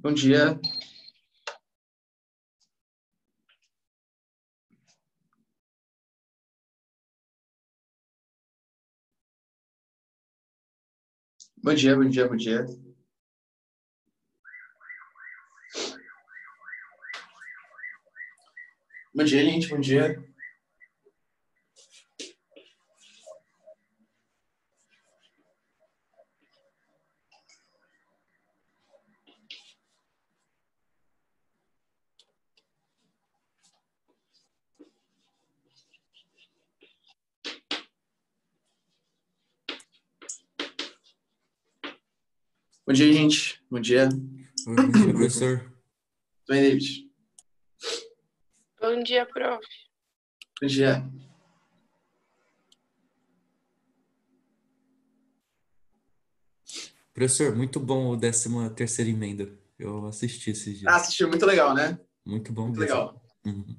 Bom dia. Bom dia, bom dia, bom dia. Bom dia, gente, bom dia. Bom dia, gente. Bom dia. Bom dia, professor. Tudo bem, David? Bom dia, prof. Bom dia. Professor, muito bom o 13ª emenda. Eu assisti esses dias. Assistiu, muito legal, né? Muito bom Muito mesmo. legal. Uhum.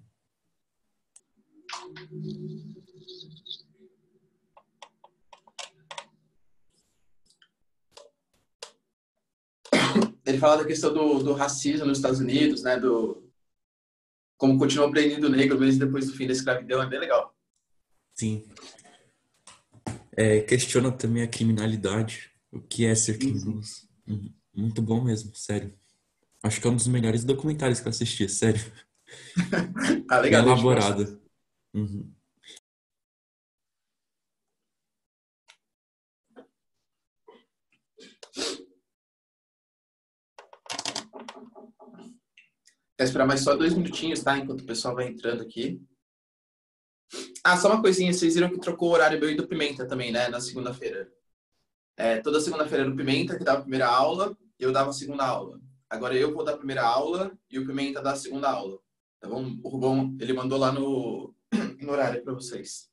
Ele fala da questão do racismo nos Estados Unidos, né? Como continuou oprimindo o negro mesmo depois do fim da escravidão, é bem legal. Sim. Questiona também a criminalidade. O que é ser criminoso. Uhum. Muito bom mesmo, sério. Acho que é um dos melhores documentários que eu assisti, sério. Ah, Bem legal, David. elaborado. Uhum. Quer esperar mais só 2 minutinhos, tá? Enquanto o pessoal vai entrando aqui. Ah, só uma coisinha. Vocês viram que trocou o horário meu e do Pimenta também, né? Na segunda-feira. Toda segunda-feira era o Pimenta que dava a primeira aula e eu dava a segunda aula. Agora eu vou dar a primeira aula e o Pimenta dá a segunda aula. Tá bom? O Rubão, ele mandou lá no horário para vocês.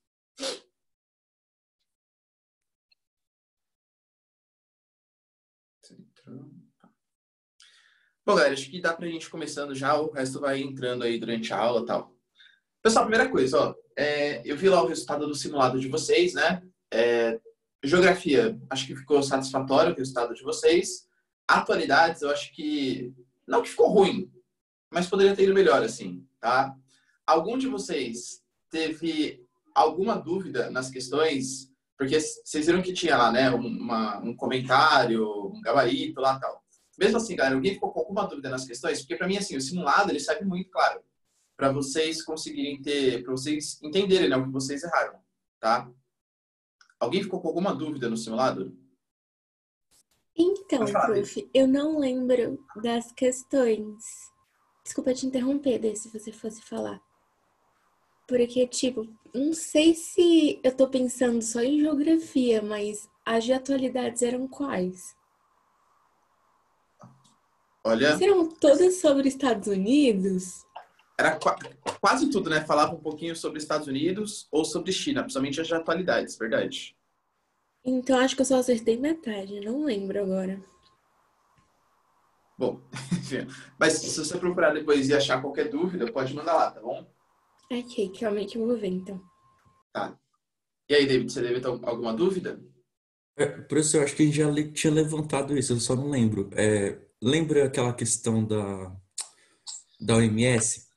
Bom, galera, acho que dá pra gente ir começando já, o resto vai entrando aí durante a aula e tal. Pessoal, primeira coisa, ó, eu vi lá o resultado do simulado de vocês, né? Geografia, acho que ficou satisfatório o resultado de vocês. Atualidades, eu acho que, não que ficou ruim, mas poderia ter ido melhor, assim, tá? Algum de vocês teve alguma dúvida nas questões? Porque vocês viram que tinha lá, né, um comentário, um gabarito lá e tal. Mesmo assim, galera, alguém ficou com alguma dúvida nas questões? Porque para mim, assim, o simulado, ele serve muito, claro, para vocês conseguirem para vocês entenderem, né, o que vocês erraram, tá? Alguém ficou com alguma dúvida no simulado? Então, Pode falar, prof, eu não lembro das questões. Desculpa te interromper, daí, se você fosse falar. Porque, tipo, não sei se eu tô pensando só em geografia, mas as de atualidades eram quais? Olha, Serão todas sobre Estados Unidos? era quase tudo, né? Falava um pouquinho sobre Estados Unidos ou sobre China, principalmente as de atualidades, verdade. Então, acho que eu só acertei metade, não lembro agora. Bom, mas se você procurar depois e achar qualquer dúvida, pode mandar lá, tá bom? Ok, realmente eu vou ver, então. Tá. E aí, David, você deve ter alguma dúvida? Professor, acho que a gente já tinha levantado isso, eu só não lembro. Lembra aquela questão da OMS?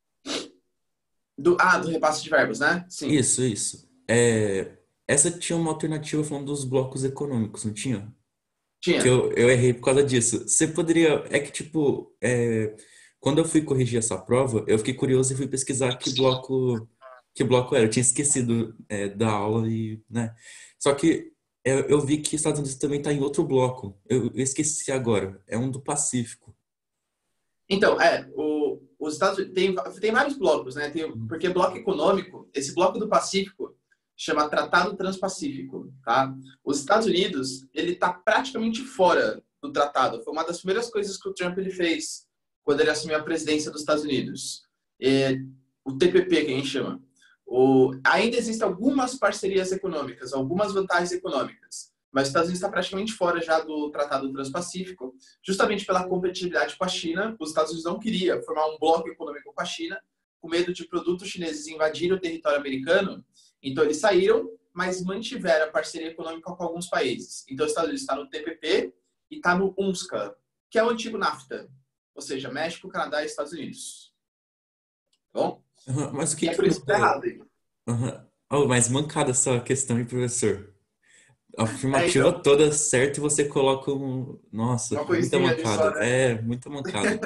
Do repasse de verbas, né? Sim. Isso. Essa tinha uma alternativa falando dos blocos econômicos, não tinha? Tinha. Que eu errei por causa disso. Você poderia. É que, tipo, quando eu fui corrigir essa prova, eu fiquei curioso e fui pesquisar que bloco era. Eu tinha esquecido, da aula e, né? Só que eu vi que Estados Unidos também está em outro bloco. Eu esqueci agora. É um do Pacífico. Então, os Estados Unidos tem vários blocos, né? Porque bloco econômico, esse bloco do Pacífico chama Tratado Transpacífico, tá? Os Estados Unidos, ele tá praticamente fora do tratado. Foi uma das primeiras coisas que o Trump ele fez quando ele assumiu a presidência dos Estados Unidos. O TPP, que a gente chama. Ainda existem algumas parcerias econômicas, algumas vantagens econômicas, mas os Estados Unidos está praticamente fora já do Tratado Transpacífico, justamente pela competitividade com a China. Os Estados Unidos não queriam formar um bloco econômico com a China, com medo de produtos chineses invadirem o território americano. Então, eles saíram, mas mantiveram a parceria econômica com alguns países. Então, os Estados Unidos está no TPP e está no UNSCA, que é o antigo NAFTA. ou seja, México, Canadá e Estados Unidos. Tá bom? Mas o E que é que por isso que tá muda? errado aí. Oh, mas mancada essa questão, hein, professor? A afirmativa Então, toda certa e você coloca um. Nossa, uma muita coisinha ali só, mancada. né? É, muita mancada.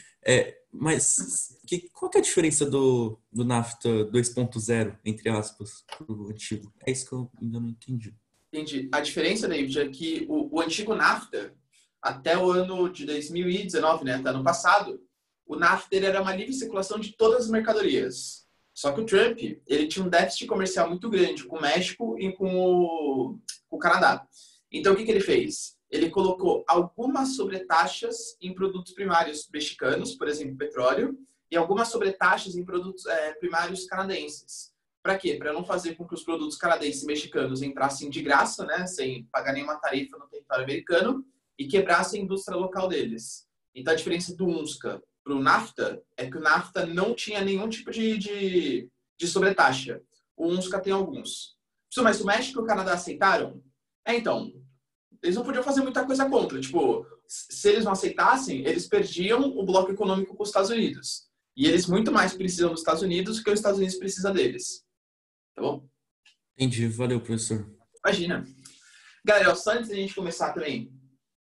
Mas qual que é a diferença do NAFTA 2.0, entre aspas, pro antigo? É isso que eu ainda não entendi. Entendi. A diferença, David, é que o antigo NAFTA, até o ano de 2019, né, até ano passado, o NAFTA ele era uma livre circulação de todas as mercadorias. Só que o Trump, ele tinha um déficit comercial muito grande com o México e com o Canadá. Então, o que ele fez? Ele colocou algumas sobretaxas em produtos primários mexicanos, por exemplo, petróleo, e algumas sobretaxas em produtos primários canadenses. Para quê? Para não fazer com que os produtos canadenses e mexicanos entrassem de graça, né, sem pagar nenhuma tarifa no território americano, e quebrassem a indústria local deles. Então, a diferença do UNSCA para o NAFTA é que o NAFTA não tinha nenhum tipo de sobretaxa. O UNSCA tem alguns. Mas o México e o Canadá aceitaram? Então, eles não podiam fazer muita coisa contra. Tipo, se eles não aceitassem, eles perdiam o bloco econômico com os Estados Unidos. E eles muito mais precisam dos Estados Unidos do que os Estados Unidos precisam deles. Tá bom? Entendi, valeu, professor. Imagina. Galera, só antes da gente começar também,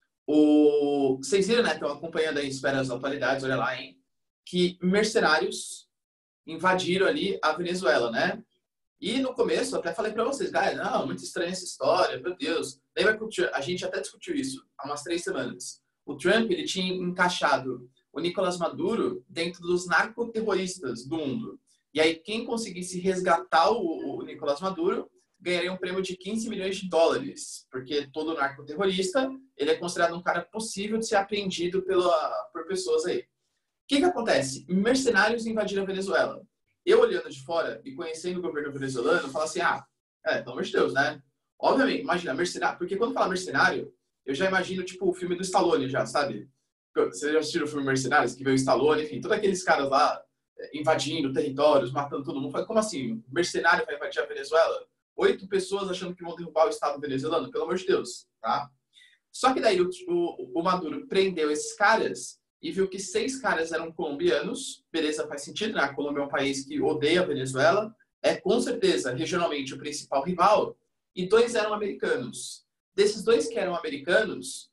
vocês viram, né? Estão acompanhando aí Esferas Atualidades, olha lá, hein? Que mercenários invadiram ali a Venezuela, né? E no começo, eu até falei para vocês, galera, não, muito estranha essa história, meu Deus. Lembra que a gente até discutiu isso há umas 3 semanas. O Trump, ele tinha encaixado o Nicolás Maduro dentro dos narcoterroristas do mundo. E aí, quem conseguisse resgatar o Nicolás Maduro ganharia um prêmio de 15 milhões de dólares, porque todo narcoterrorista, ele é considerado um cara possível de ser apreendido por pessoas aí. O que acontece? Mercenários invadiram a Venezuela. Eu, olhando de fora e conhecendo o governo venezuelano, eu falo assim, pelo amor de Deus, né? Obviamente, imagina, mercenário, porque quando fala mercenário, eu já imagino, tipo, o filme do Stallone já, sabe? Você já assistiu o filme Mercenários, que veio o Stallone, enfim, todos aqueles caras lá invadindo territórios, matando todo mundo. Como assim? Mercenário vai invadir a Venezuela? 8 pessoas achando que vão derrubar o Estado venezuelano? Pelo amor de Deus, tá? Só que daí o Maduro prendeu esses caras e viu que 6 caras eram colombianos. Beleza, faz sentido, né? A Colômbia é um país que odeia a Venezuela. É, com certeza, regionalmente, o principal rival. E 2 eram americanos. Desses 2 que eram americanos,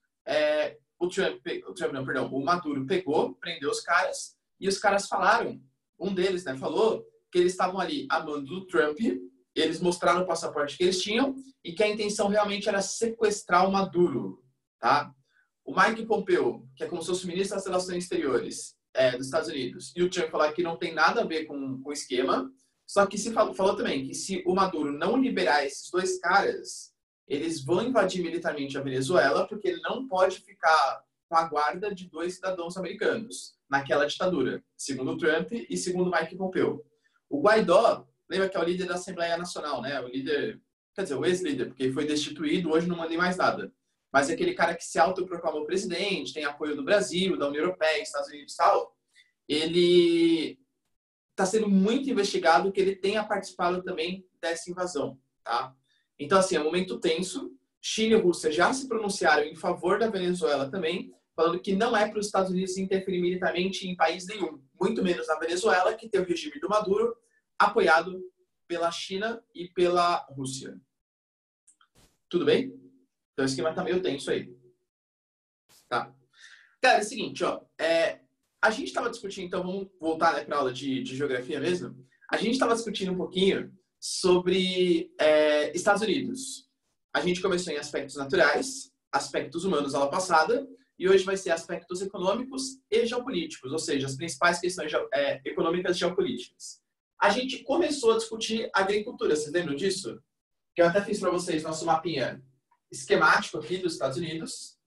o Maduro pegou, prendeu os caras, e os caras falaram, um deles, né, falou que eles estavam ali amando o Trump, eles mostraram o passaporte que eles tinham, e que a intenção realmente era sequestrar o Maduro, tá? O Mike Pompeo, que é como se fosse o ministro das Relações Exteriores dos Estados Unidos, e o Trump falaram que não tem nada a ver com o esquema, só que se falou também que se o Maduro não liberar esses 2 caras, eles vão invadir militarmente a Venezuela, porque ele não pode ficar com a guarda de 2 cidadãos americanos naquela ditadura, segundo o Trump e segundo o Mike Pompeo. O Guaidó, lembra que é o líder da Assembleia Nacional, né? O líder, quer dizer, o ex-líder, porque ele foi destituído, hoje não manda em mais nada. Mas é aquele cara que se autoproclamou presidente, tem apoio do Brasil, da União Europeia, Estados Unidos e tal. Ele está sendo muito investigado que ele tenha participado também dessa invasão, tá? Então, assim, é um momento tenso. China e Rússia já se pronunciaram em favor da Venezuela também, falando que não é para os Estados Unidos interferir militarmente em país nenhum, muito menos na Venezuela, que tem o regime do Maduro, apoiado pela China e pela Rússia. Tudo bem? Então, o esquema tá meio tenso aí. Tá. Cara, é o seguinte, ó. A gente estava discutindo, então vamos voltar, né, para a aula de geografia mesmo. A gente estava discutindo um pouquinho sobre Estados Unidos. A gente começou em aspectos naturais, aspectos humanos aula passada, e hoje vai ser aspectos econômicos e geopolíticos, ou seja, as principais questões econômicas e geopolíticas. A gente começou a discutir agricultura, vocês lembram disso? Que eu até fiz para vocês nosso mapinha esquemático aqui dos Estados Unidos.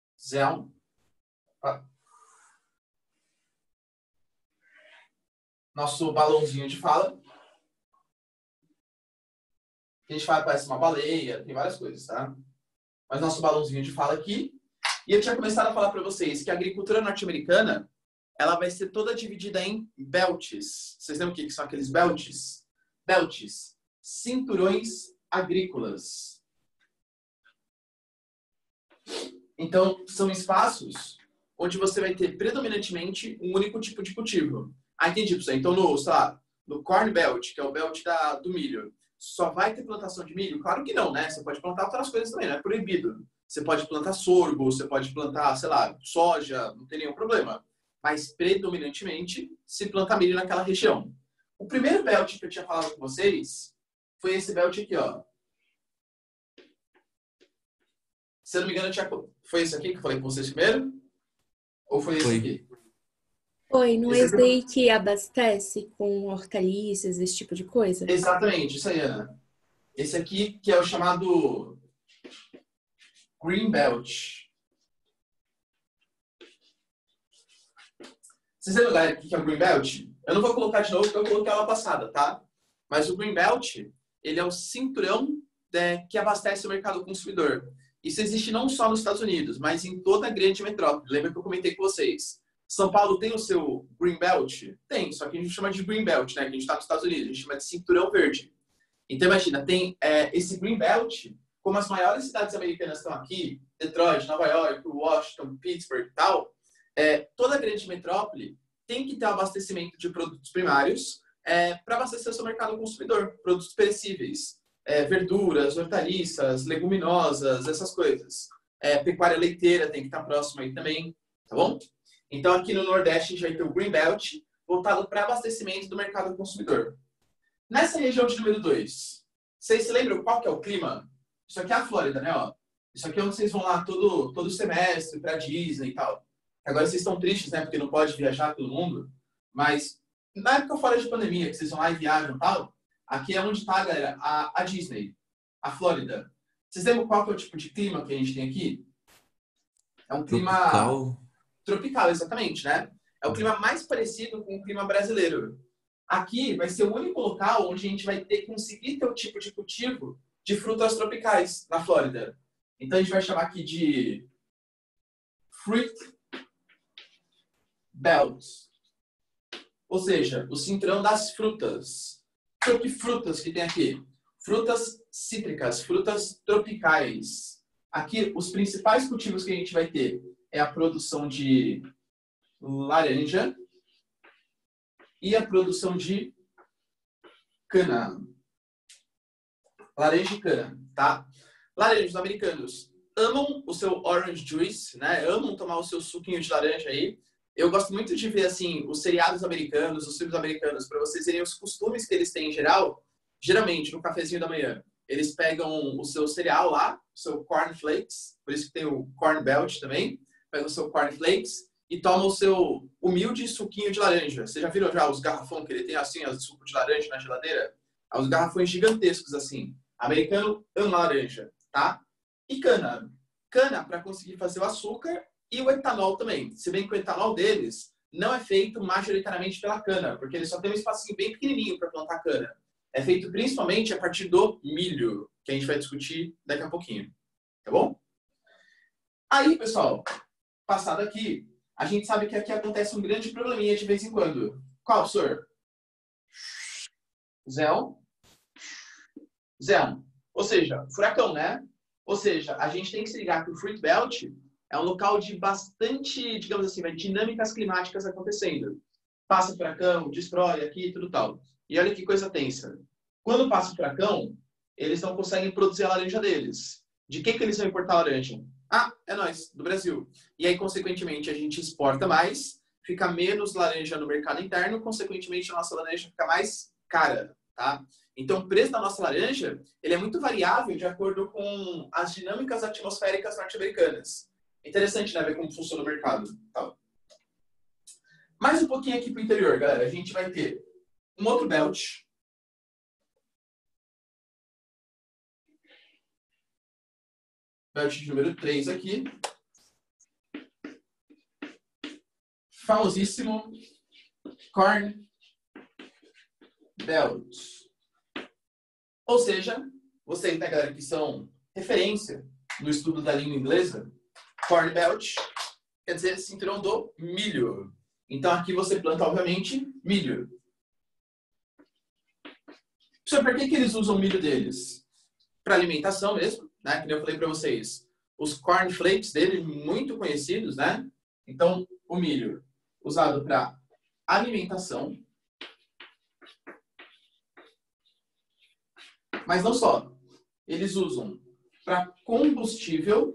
Nosso balãozinho de fala. A gente fala parece uma baleia, tem várias coisas, tá? Mas nosso balãozinho de fala aqui. E eu tinha começado a falar para vocês que a agricultura norte-americana ela vai ser toda dividida em belts. Vocês lembram o que são aqueles belts? Belts, cinturões agrícolas. Então, são espaços onde você vai ter predominantemente um único tipo de cultivo. Aí tem tipo, então no, sei lá, no Corn Belt, que é o belt do milho, só vai ter plantação de milho? Claro que não, né? Você pode plantar outras coisas também, não é proibido. Você pode plantar sorgo, você pode plantar, sei lá, soja, não tem nenhum problema. Mas predominantemente se planta milho naquela região. O primeiro belt que eu tinha falado com vocês foi esse belt aqui, ó. Se eu não me engano, foi esse aqui que eu falei com vocês primeiro? Ou foi esse aqui? Foi, não é esse daí que abastece com hortaliças, esse tipo de coisa? Exatamente, isso aí, Ana. Esse aqui que é o chamado Green Belt. Vocês lembram, galera, o que é o Green Belt? Eu não vou colocar de novo porque eu coloquei ela passada, tá? Mas o Green Belt, ele é o cinturão que abastece o mercado consumidor. Isso existe não só nos Estados Unidos, mas em toda a grande metrópole. Lembra que eu comentei com vocês? São Paulo tem o seu Green Belt? Tem, só que a gente chama de Green Belt, né? Que a gente está nos Estados Unidos, a gente chama de cinturão verde. Então, imagina, tem esse Green Belt, como as maiores cidades americanas estão aqui, Detroit, Nova York, Washington, Pittsburgh e tal, toda a grande metrópole tem que ter abastecimento de produtos primários para abastecer o seu mercado consumidor, produtos perecíveis. Verduras, hortaliças, leguminosas, essas coisas. Pecuária leiteira tem que estar próximo aí também, tá bom? Então, aqui no Nordeste, a gente vai ter o Green Belt, voltado para abastecimento do mercado consumidor. Nessa região de número 2, vocês se lembram qual que é o clima? Isso aqui é a Flórida, né? Ó. Isso aqui é onde vocês vão lá todo semestre para Disney e tal. Agora vocês estão tristes, né? Porque não pode viajar todo mundo. Mas, na época fora de pandemia, que vocês vão lá e viajam e tal, aqui é onde está, galera, a Disney, a Flórida. Vocês lembram qual que é o tipo de clima que a gente tem aqui? É um clima tropical, exatamente, né? É o clima mais parecido com o clima brasileiro. Aqui vai ser o único local onde a gente vai conseguir ter o tipo de cultivo de frutas tropicais na Flórida. Então a gente vai chamar aqui de Fruit Belt. Ou seja, o cinturão das frutas. Então, que frutas que tem aqui? Frutas cítricas, frutas tropicais. Aqui, os principais cultivos que a gente vai ter é a produção de laranja e a produção de cana. Laranja e cana, tá? Laranja, os americanos amam o seu orange juice, né? Amam tomar o seu suquinho de laranja aí. Eu gosto muito de ver, assim, os seriados americanos, os filmes americanos, para vocês verem os costumes que eles têm em geral. Geralmente, no cafezinho da manhã, eles pegam o seu cereal lá, o seu corn flakes, por isso que tem o corn belt também. Pegam o seu corn flakes e tomam o seu humilde suquinho de laranja. Vocês já viram já os garrafões que ele tem, assim, o suco de laranja na geladeira? Os garrafões gigantescos, assim. Americano ama laranja, tá? E cana. Cana para conseguir fazer o açúcar e o etanol também. Se bem que o etanol deles não é feito majoritariamente pela cana, porque eles só tem um espacinho bem pequenininho para plantar cana. É feito principalmente a partir do milho, que a gente vai discutir daqui a pouquinho. Tá bom? Aí, pessoal, passado aqui, a gente sabe que aqui acontece um grande probleminha de vez em quando. Qual, senhor? Zéu. Ou seja, furacão, né? Ou seja, a gente tem que se ligar que o Fruit Belt é um local de bastante, digamos assim, dinâmicas climáticas acontecendo. Passa furacão, destrói aqui e tudo tal. E olha que coisa tensa. Quando passa o furacão, eles não conseguem produzir a laranja deles. De que eles vão importar a laranja? Ah, é nós, do Brasil. E aí, consequentemente, a gente exporta mais, fica menos laranja no mercado interno, consequentemente, a nossa laranja fica mais cara, tá? Então, o preço da nossa laranja, ele é muito variável de acordo com as dinâmicas atmosféricas norte-americanas. Interessante, né, ver como funciona o mercado. Tá? Mais um pouquinho aqui para o interior, galera. A gente vai ter um outro belt. Belt de número 3 aqui. Famosíssimo Corn Belt. Ou seja, vocês, né, galera, que são referência no estudo da língua inglesa, Corn Belt quer dizer cinturão do milho. Então, aqui você planta, obviamente, milho. Por que eles usam o milho deles? Para alimentação mesmo, né? Que eu falei para vocês. Os corn flakes dele, muito conhecidos, né? Então, o milho usado para alimentação, mas não só. Eles usam para combustível,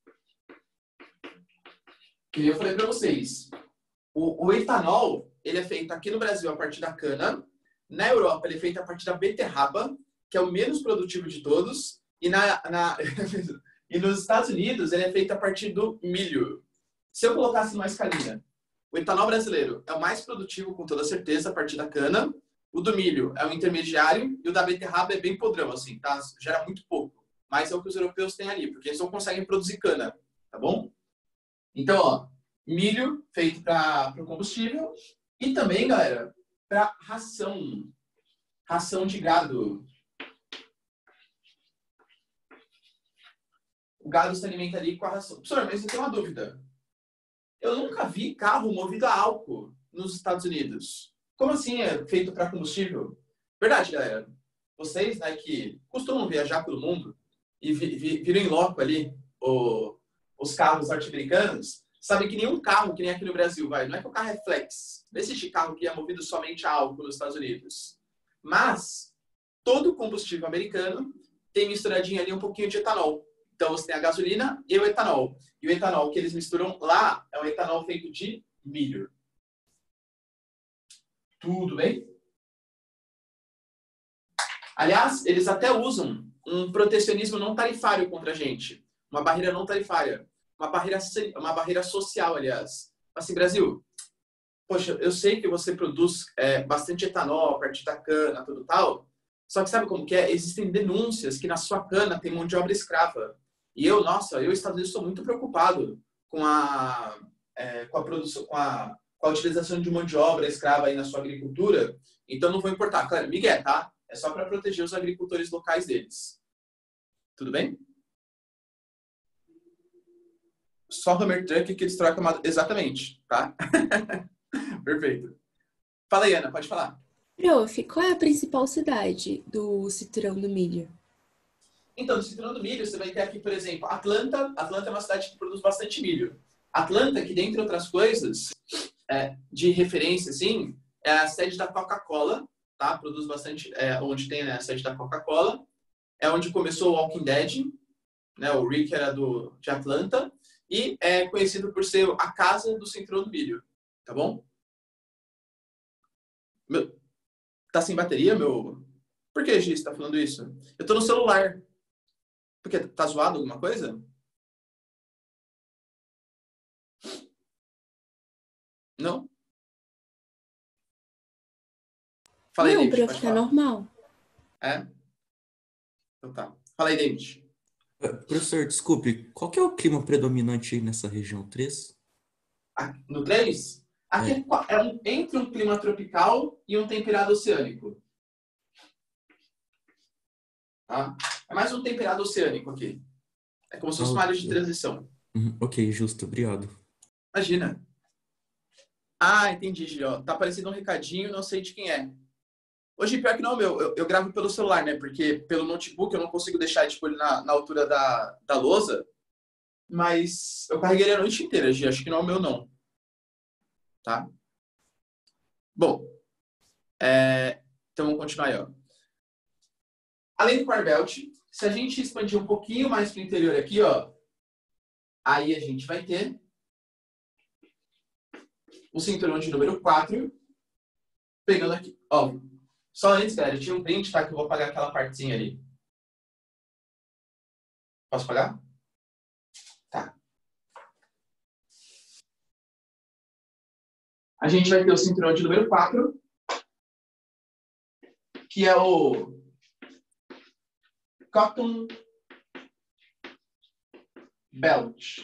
que eu falei para vocês. O etanol, ele é feito aqui no Brasil a partir da cana. Na Europa, ele é feito a partir da beterraba, que é o menos produtivo de todos. E, e nos Estados Unidos, ele é feito a partir do milho. Se eu colocasse numa escalinha, o etanol brasileiro é o mais produtivo, com toda certeza, a partir da cana. O do milho é o intermediário e o da beterraba é bem podrão, assim, tá? Gera muito pouco. Mas é o que os europeus têm ali, porque eles não conseguem produzir cana, tá bom? Então, ó, milho feito para o combustível e também, galera, para ração. Ração de gado. O gado se alimenta ali com a ração. Professor, mas eu tenho uma dúvida. Eu nunca vi carro movido a álcool nos Estados Unidos. Como assim é feito para combustível? Verdade, galera. Vocês, né, que costumam viajar pelo mundo e viram em loco ali os carros norte-americanos, sabem que nenhum carro, que nem aqui no Brasil, não é que o carro é flex. Não existe carro que é movido somente a álcool nos Estados Unidos. Mas todo combustível americano tem misturadinho ali um pouquinho de etanol. Então você tem a gasolina e o etanol. E o etanol que eles misturam lá é um etanol feito de milho. Tudo bem? Aliás, eles até usam um protecionismo não tarifário contra a gente. Uma barreira não tarifária. Uma barreira social, aliás. Assim, Brasil, poxa, eu sei que você produz bastante etanol a partir da cana, tudo tal, só que sabe como que é? Existem denúncias que na sua cana tem mão de obra escrava. E eu, Estados Unidos, estou muito preocupado com a produção, com a utilização de mão de obra escrava aí na sua agricultura, então não vou importar. Claro, Miguel, tá? É só para proteger os agricultores locais deles. Tudo bem? Só Hammer Truck que eles trocam... Exatamente, tá? Perfeito. Fala aí, Ana, pode falar. Prof, qual é a principal cidade do cinturão do milho? Então, no cinturão do milho, você vai ter aqui, por exemplo, Atlanta. Atlanta é uma cidade que produz bastante milho. Atlanta, que dentre outras coisas, de referência, assim, é a sede da Coca-Cola, tá? Produz bastante, onde tem, né, a sede da Coca-Cola. É onde começou o Walking Dead, né? O Rick era de Atlanta. E é conhecido por ser a casa do cinturão do milho, tá bom? Tá sem bateria, meu? Por que, Gi, você tá falando isso? Eu tô no celular. Por quê? Tá zoado alguma coisa? Não? Fala aí, Não, David, prof, pode tá falar. normal. É? Então tá. Fala aí, David. Professor, desculpe, qual que é o clima predominante aí nessa região 3? No 3, aqui entre um clima tropical e um temperado oceânico. Tá? É mais um temperado oceânico aqui. É como se fosse uma área de transição. Ok, justo, obrigado. Imagina. Ah, entendi, Gil. Tá aparecendo um recadinho, não sei de quem é. Hoje, pior que não, eu gravo pelo celular, né? Porque pelo notebook eu não consigo deixar tipo, ele na altura da lousa. Mas eu carreguei ele a noite inteira, Gi. Acho que não é o meu, não. Tá? Bom. Então vamos continuar aí, ó. Além do Corn Belt, se a gente expandir um pouquinho mais para o interior aqui, ó, aí a gente vai ter o cinturão de número 4, pegando aqui, ó. Só antes, galera, tinha um print, tá? Que eu vou apagar aquela partezinha ali. Posso apagar? Tá. A gente vai ter o cinturão de número 4, que é o Cotton Belt.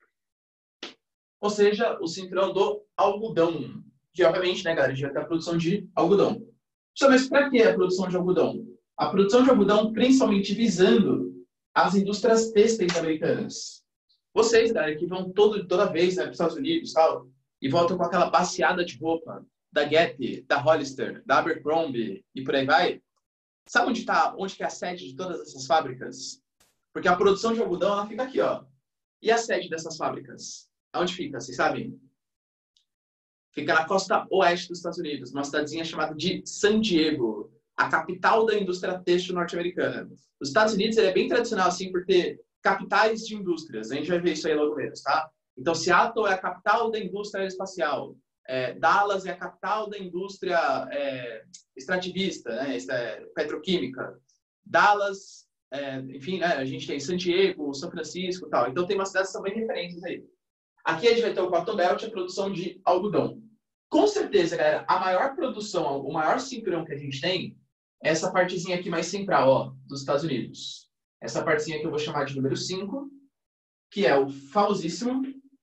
Ou seja, o cinturão do algodão. Que, obviamente, né, galera, a gente vai ter a produção de algodão. Mas para que a produção de algodão? A produção de algodão principalmente visando as indústrias têxteis americanas. Vocês, galera, que vão toda vez, né, para os Estados Unidos tal, e voltam com aquela baciada de roupa da Gap, da Hollister, da Abercrombie e por aí vai. Sabe onde que é a sede de todas essas fábricas? Porque a produção de algodão ela fica aqui, ó. E a sede dessas fábricas? Onde fica? Vocês sabem? Fica na costa oeste dos Estados Unidos, uma cidadezinha chamada de San Diego, a capital da indústria têxtil norte-americana. Os Estados Unidos ele é bem tradicional assim por ter capitais de indústrias. A gente vai ver isso aí logo menos, tá? Então, Seattle é a capital da indústria aeroespacial. Dallas é a capital da indústria extrativista, né? Petroquímica. Dallas, enfim, né? A gente tem San Diego, São Francisco e tal. Então, tem umas cidades que são bem referentes aí. Aqui a gente vai ter o Cotton Belt, a produção de algodão. Com certeza, galera, a maior produção, o maior cinturão que a gente tem é essa partezinha aqui mais central, ó, dos Estados Unidos. Essa partezinha que eu vou chamar de número 5, que é o famosíssimo.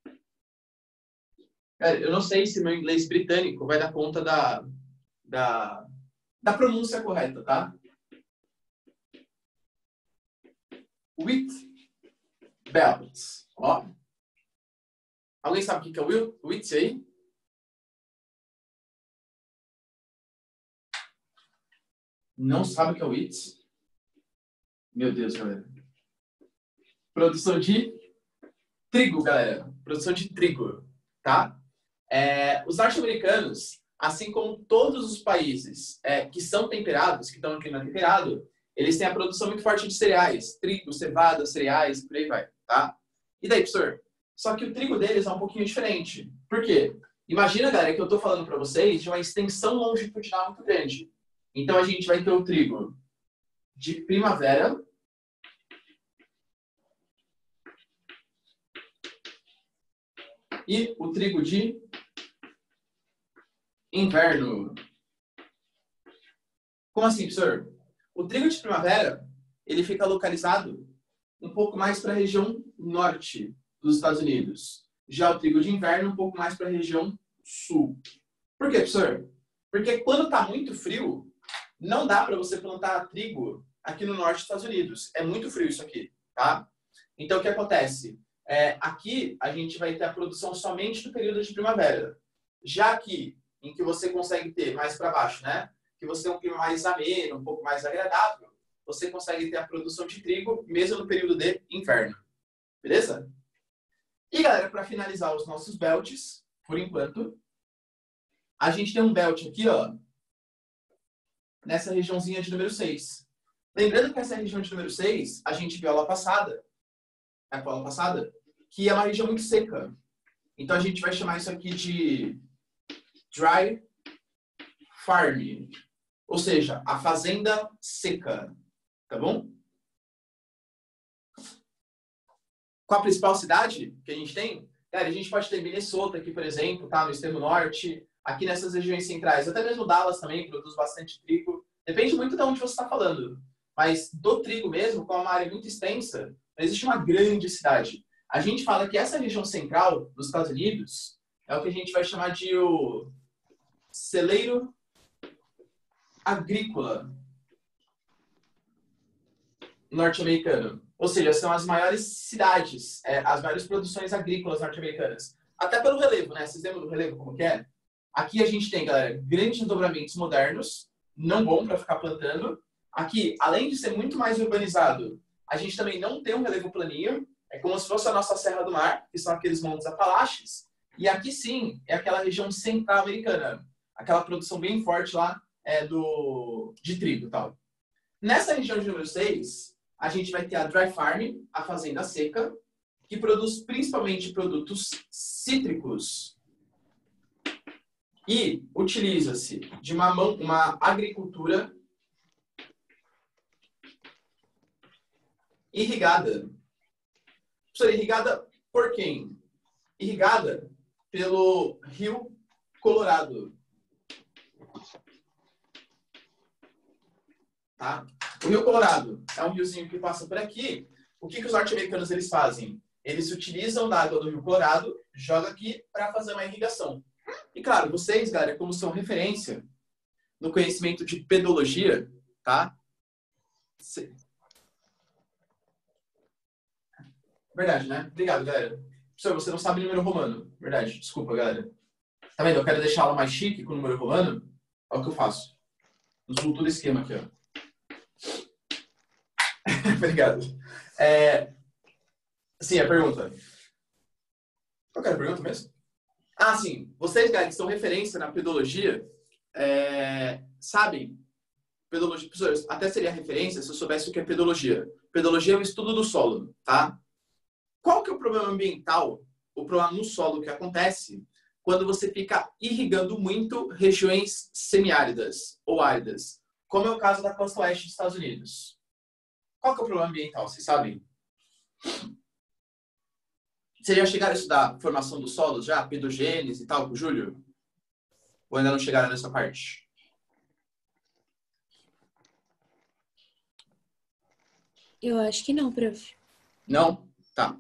Galera, eu não sei se meu inglês britânico vai dar conta da pronúncia correta, tá? Wheat Belt. Ó. Alguém sabe o que é o wheat aí? Não sabe o que é o wheat? Meu Deus, galera. Produção de trigo, galera. Produção de trigo, tá? Os norte-americanos, assim como todos os países que são temperados, que estão no clima temperado, eles têm a produção muito forte de cereais. Trigo, cevada, cereais, por aí vai, tá? E daí, professor? Só que o trigo deles é um pouquinho diferente. Por quê? Imagina, galera, que eu estou falando para vocês de uma extensão longitudinal muito grande. Então, a gente vai ter o trigo de primavera. E o trigo de inverno. Como assim, professor? O trigo de primavera, ele fica localizado um pouco mais para a região norte dos Estados Unidos. Já o trigo de inverno, um pouco mais para a região sul. Por quê, professor? Porque quando está muito frio, não dá para você plantar trigo aqui no norte dos Estados Unidos. É muito frio isso aqui, tá? Então, o que acontece? Aqui, a gente vai ter a produção somente no período de primavera. Já aqui, em que você consegue ter mais para baixo, né? Que você tem um clima mais ameno, um pouco mais agradável, você consegue ter a produção de trigo mesmo no período de inverno. Beleza? E, galera, para finalizar os nossos belts, por enquanto, a gente tem um belt aqui, ó, nessa regiãozinha de número 6. Lembrando que essa região de número 6, a gente viu a aula passada, que é uma região muito seca. Então, a gente vai chamar isso aqui de dry farm, ou seja, a fazenda seca, tá bom? Qual a principal cidade que a gente tem? Cara, a gente pode ter Minnesota aqui, por exemplo, tá? No extremo norte, aqui nessas regiões centrais, até mesmo Dallas também produz bastante trigo. Depende muito de onde você está falando. Mas do trigo mesmo, como é uma área muito extensa, não existe uma grande cidade. A gente fala que essa região central dos Estados Unidos é o que a gente vai chamar de o celeiro agrícola norte-americano. Ou seja, são as maiores cidades, as maiores produções agrícolas norte-americanas. Até pelo relevo, né? Vocês lembram do relevo como que é? Aqui a gente tem, galera, grandes desdobramentos modernos, não bom para ficar plantando. Aqui, além de ser muito mais urbanizado, a gente também não tem um relevo planinho. É como se fosse a nossa Serra do Mar, que são aqueles montes Apalaches. E aqui sim, é aquela região central americana. Aquela produção bem forte lá de trigo e tal. Nessa região de número 6, a gente vai ter a Dry Farm, a fazenda seca, que produz principalmente produtos cítricos. E utiliza-se de uma agricultura irrigada. Irrigada por quem? Irrigada pelo Rio Colorado. Tá? O Rio Colorado é um riozinho que passa por aqui. O que os norte-americanos eles fazem? Eles utilizam da água do Rio Colorado, jogam aqui para fazer uma irrigação. E claro, vocês, galera, como são referência no conhecimento de pedologia, tá? Verdade, né? Obrigado, galera. Professor, você não sabe número romano. Verdade, desculpa, galera. Tá vendo? Eu quero deixar ela mais chique com o número romano. Olha o que eu faço. Uso todo esquema aqui, ó. Obrigado. Sim, a pergunta. Qual que era a pergunta mesmo? Ah, sim. Vocês, galera, que são referência na pedologia, sabem, pedologia, professores, até seria referência se eu soubesse o que é pedologia. Pedologia é o estudo do solo, tá? Qual que é o problema ambiental, o problema no solo que acontece quando você fica irrigando muito regiões semiáridas ou áridas, como é o caso da costa oeste dos Estados Unidos? Qual que é o problema ambiental, vocês sabem? Vocês já chegaram a estudar formação do solo já? Pedogênese e tal, com o Júlio? Ou ainda não chegaram nessa parte? Eu acho que não, prof. Não? Tá.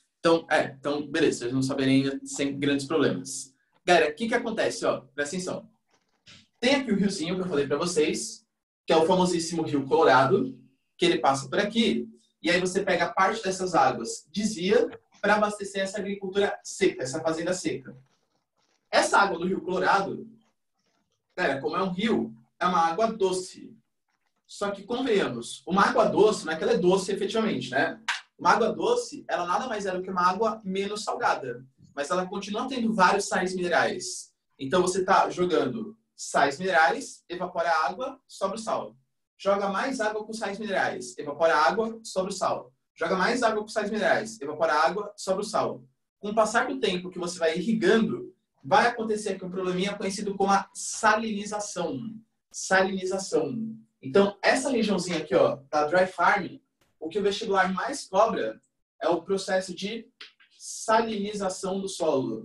Então, beleza, vocês não saberem ainda sem grandes problemas. Galera, o que acontece? Ó, presta atenção. Tem aqui o riozinho que eu falei para vocês, que é o famosíssimo Rio Colorado, que ele passa por aqui, e aí você pega parte dessas águas, desvia, para abastecer essa agricultura seca, essa fazenda seca. Essa água do Rio Colorado, galera, como é um rio, é uma água doce. Só que, convenhamos, uma água doce, não é que ela é doce efetivamente, né? Uma água doce, ela nada mais é do que uma água menos salgada. Mas ela continua tendo vários sais minerais. Então, você está jogando sais minerais, evapora a água, sobra o sal. Joga mais água com sais minerais, evapora a água, sobra o sal. Joga mais água com sais minerais, evapora a água, sobra o sal. Com o passar do tempo que você vai irrigando, vai acontecer aqui um probleminha conhecido como a salinização. Salinização. Então, essa regiãozinha aqui, ó, da dry farm, o que o vestibular mais cobra é o processo de salinização do solo.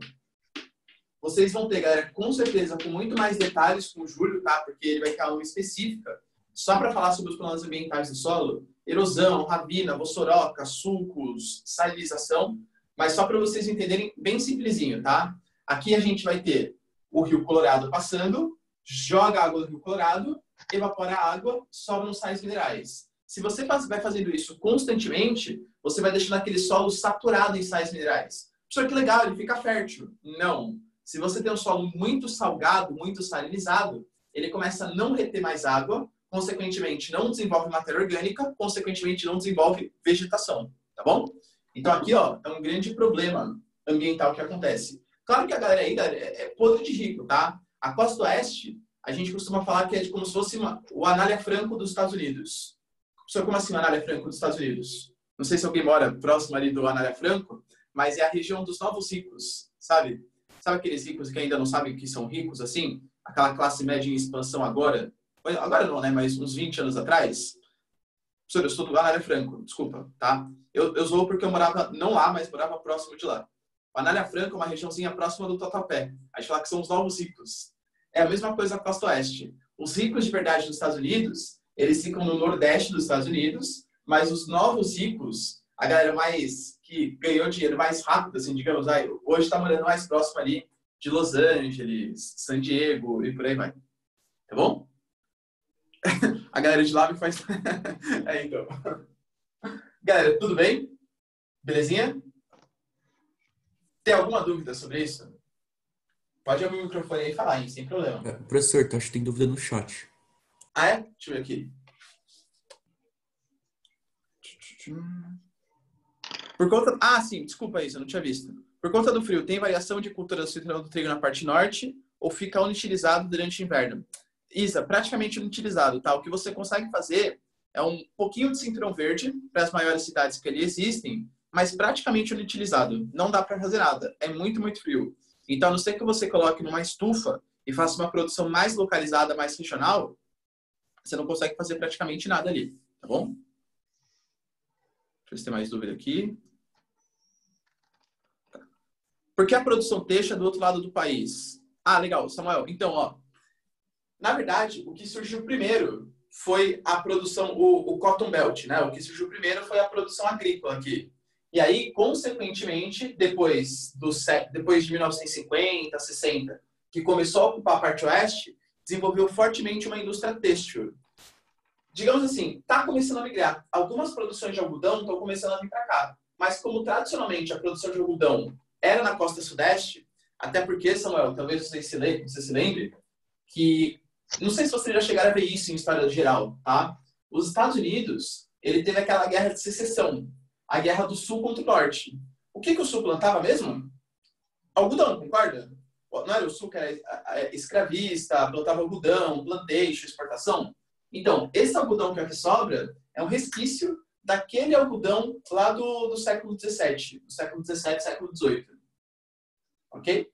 Vocês vão ter, galera, com certeza, com muito mais detalhes com o Júlio, tá? Porque ele vai ter aula específica só para falar sobre os problemas ambientais do solo. Erosão, ravina, vossoroca, sulcos, salinização. Mas só para vocês entenderem bem simplesinho, tá? Aqui a gente vai ter o Rio Colorado passando, joga a água do Rio Colorado, evapora a água, sobram os sais minerais. Se você vai fazendo isso constantemente, você vai deixando aquele solo saturado em sais minerais. Professor, que legal, ele fica fértil. Não. Se você tem um solo muito salgado, muito salinizado, ele começa a não reter mais água, consequentemente não desenvolve matéria orgânica, consequentemente não desenvolve vegetação. Tá bom? Então aqui, ó, é um grande problema ambiental que acontece. Claro que a galera aí é podre de rico, tá? A costa oeste, a gente costuma falar que é como se fosse o Anália Franco dos Estados Unidos. Professor, como assim o Anália Franco dos Estados Unidos? Não sei se alguém mora próximo ali do Anália Franco, mas é a região dos novos ricos, sabe? Sabe aqueles ricos que ainda não sabem que são ricos, assim? Aquela classe média em expansão agora? Agora não, né? Mas uns 20 anos atrás. Professor, eu sou do Anália Franco, desculpa, tá? Eu sou porque eu morava, não lá, mas morava próximo de lá. O Anália Franco é uma regiãozinha próxima do Tatuapé. A gente fala que são os novos ricos. É a mesma coisa na costa oeste. Os ricos de verdade dos Estados Unidos, eles ficam no nordeste dos Estados Unidos, mas os novos ricos, a galera mais que ganhou dinheiro mais rápido, assim, digamos, hoje está morando mais próximo ali de Los Angeles, San Diego e por aí vai. Tá bom? A galera de lá me faz... então. Galera, tudo bem? Belezinha? Tem alguma dúvida sobre isso? Pode abrir o microfone aí e falar, hein? Sem problema. Professor, acho que tem dúvida no chat. Ah, é? Deixa eu ver aqui. Por conta... Ah, sim, desculpa isso, eu não tinha visto. Por conta do frio, tem variação de cultura do cinturão do trigo na parte norte ou fica inutilizado durante o inverno? Isa, praticamente inutilizado, tá? O que você consegue fazer é um pouquinho de cinturão verde para as maiores cidades que ali existem, mas praticamente inutilizado. Não dá para fazer nada. É muito, muito frio. Então, a não ser que você coloque numa estufa e faça uma produção mais localizada, mais regional, você não consegue fazer praticamente nada ali, tá bom? Deixa eu ver se tem mais dúvida aqui. Por que a produção têxtil é do outro lado do país? Ah, legal, Samuel. Então, ó, na verdade, o que surgiu primeiro foi a produção, o Cotton Belt, né? O que surgiu primeiro foi a produção agrícola aqui. E aí, consequentemente, depois de 1950, 60, que começou a ocupar a parte oeste, desenvolveu fortemente uma indústria têxtil. Digamos assim, está começando a migrar. Algumas produções de algodão estão começando a vir para cá. Mas como tradicionalmente a produção de algodão era na costa sudeste, até porque, Samuel, talvez você se lembre, que, não sei se vocês já chegaram a ver isso em história geral, tá? Os Estados Unidos, ele teve aquela guerra de secessão, a guerra do sul contra o norte. O que o sul plantava mesmo? Algodão, concorda? Não era o sul que era escravista, plantava algodão, plantation, exportação? Então, esse algodão que aqui sobra é um resquício daquele algodão lá do século XVII, século XVIII. Ok?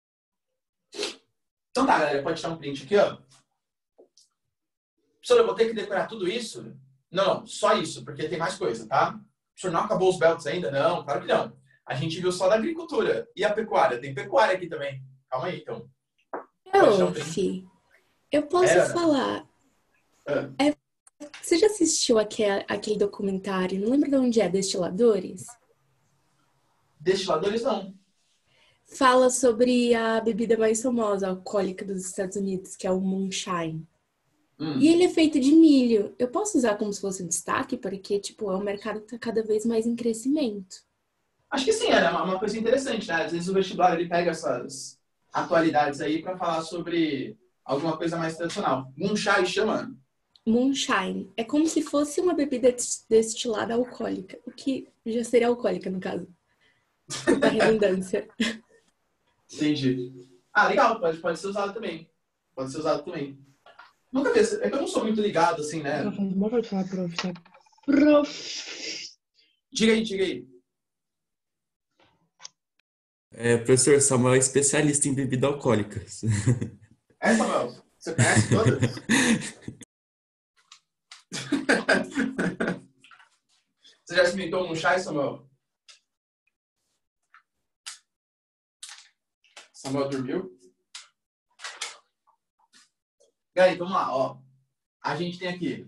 Então tá, galera, pode tirar um print aqui, ó. Professor, eu vou ter que decorar tudo isso? Não, só isso, porque tem mais coisa, tá? Professor, não acabou os belts ainda? Não, claro que não. A gente viu só da agricultura. E a pecuária? Tem pecuária aqui também. Calma aí, então. Pode tirar um print. Fih, eu posso falar. Você já assistiu aquele documentário? Não lembro de onde é, Destiladores? Destiladores, não. Fala sobre a bebida mais famosa, alcoólica dos Estados Unidos, que é o moonshine. E ele é feito de milho. Eu posso usar como se fosse um destaque, porque, tipo, é um mercado que está cada vez mais em crescimento. Acho que sim, é uma coisa interessante, né? Às vezes o vestibular ele pega essas atualidades aí para falar sobre alguma coisa mais tradicional. Moonshine chama? Moonshine. É como se fosse uma bebida destilada alcoólica. O que já seria alcoólica, no caso. Desculpa a redundância. Entendi. Ah, legal. Pode ser usado também. Pode ser usado também. Nunca vi. É que eu não sou muito ligado, assim, né? Não pode falar, prof. Prof. Diga aí. Professor Samuel é especialista em bebida alcoólica. Samuel? Você conhece todas? Você já experimentou um chá, Samuel? Samuel dormiu? Galera, vamos lá, ó. A gente tem aqui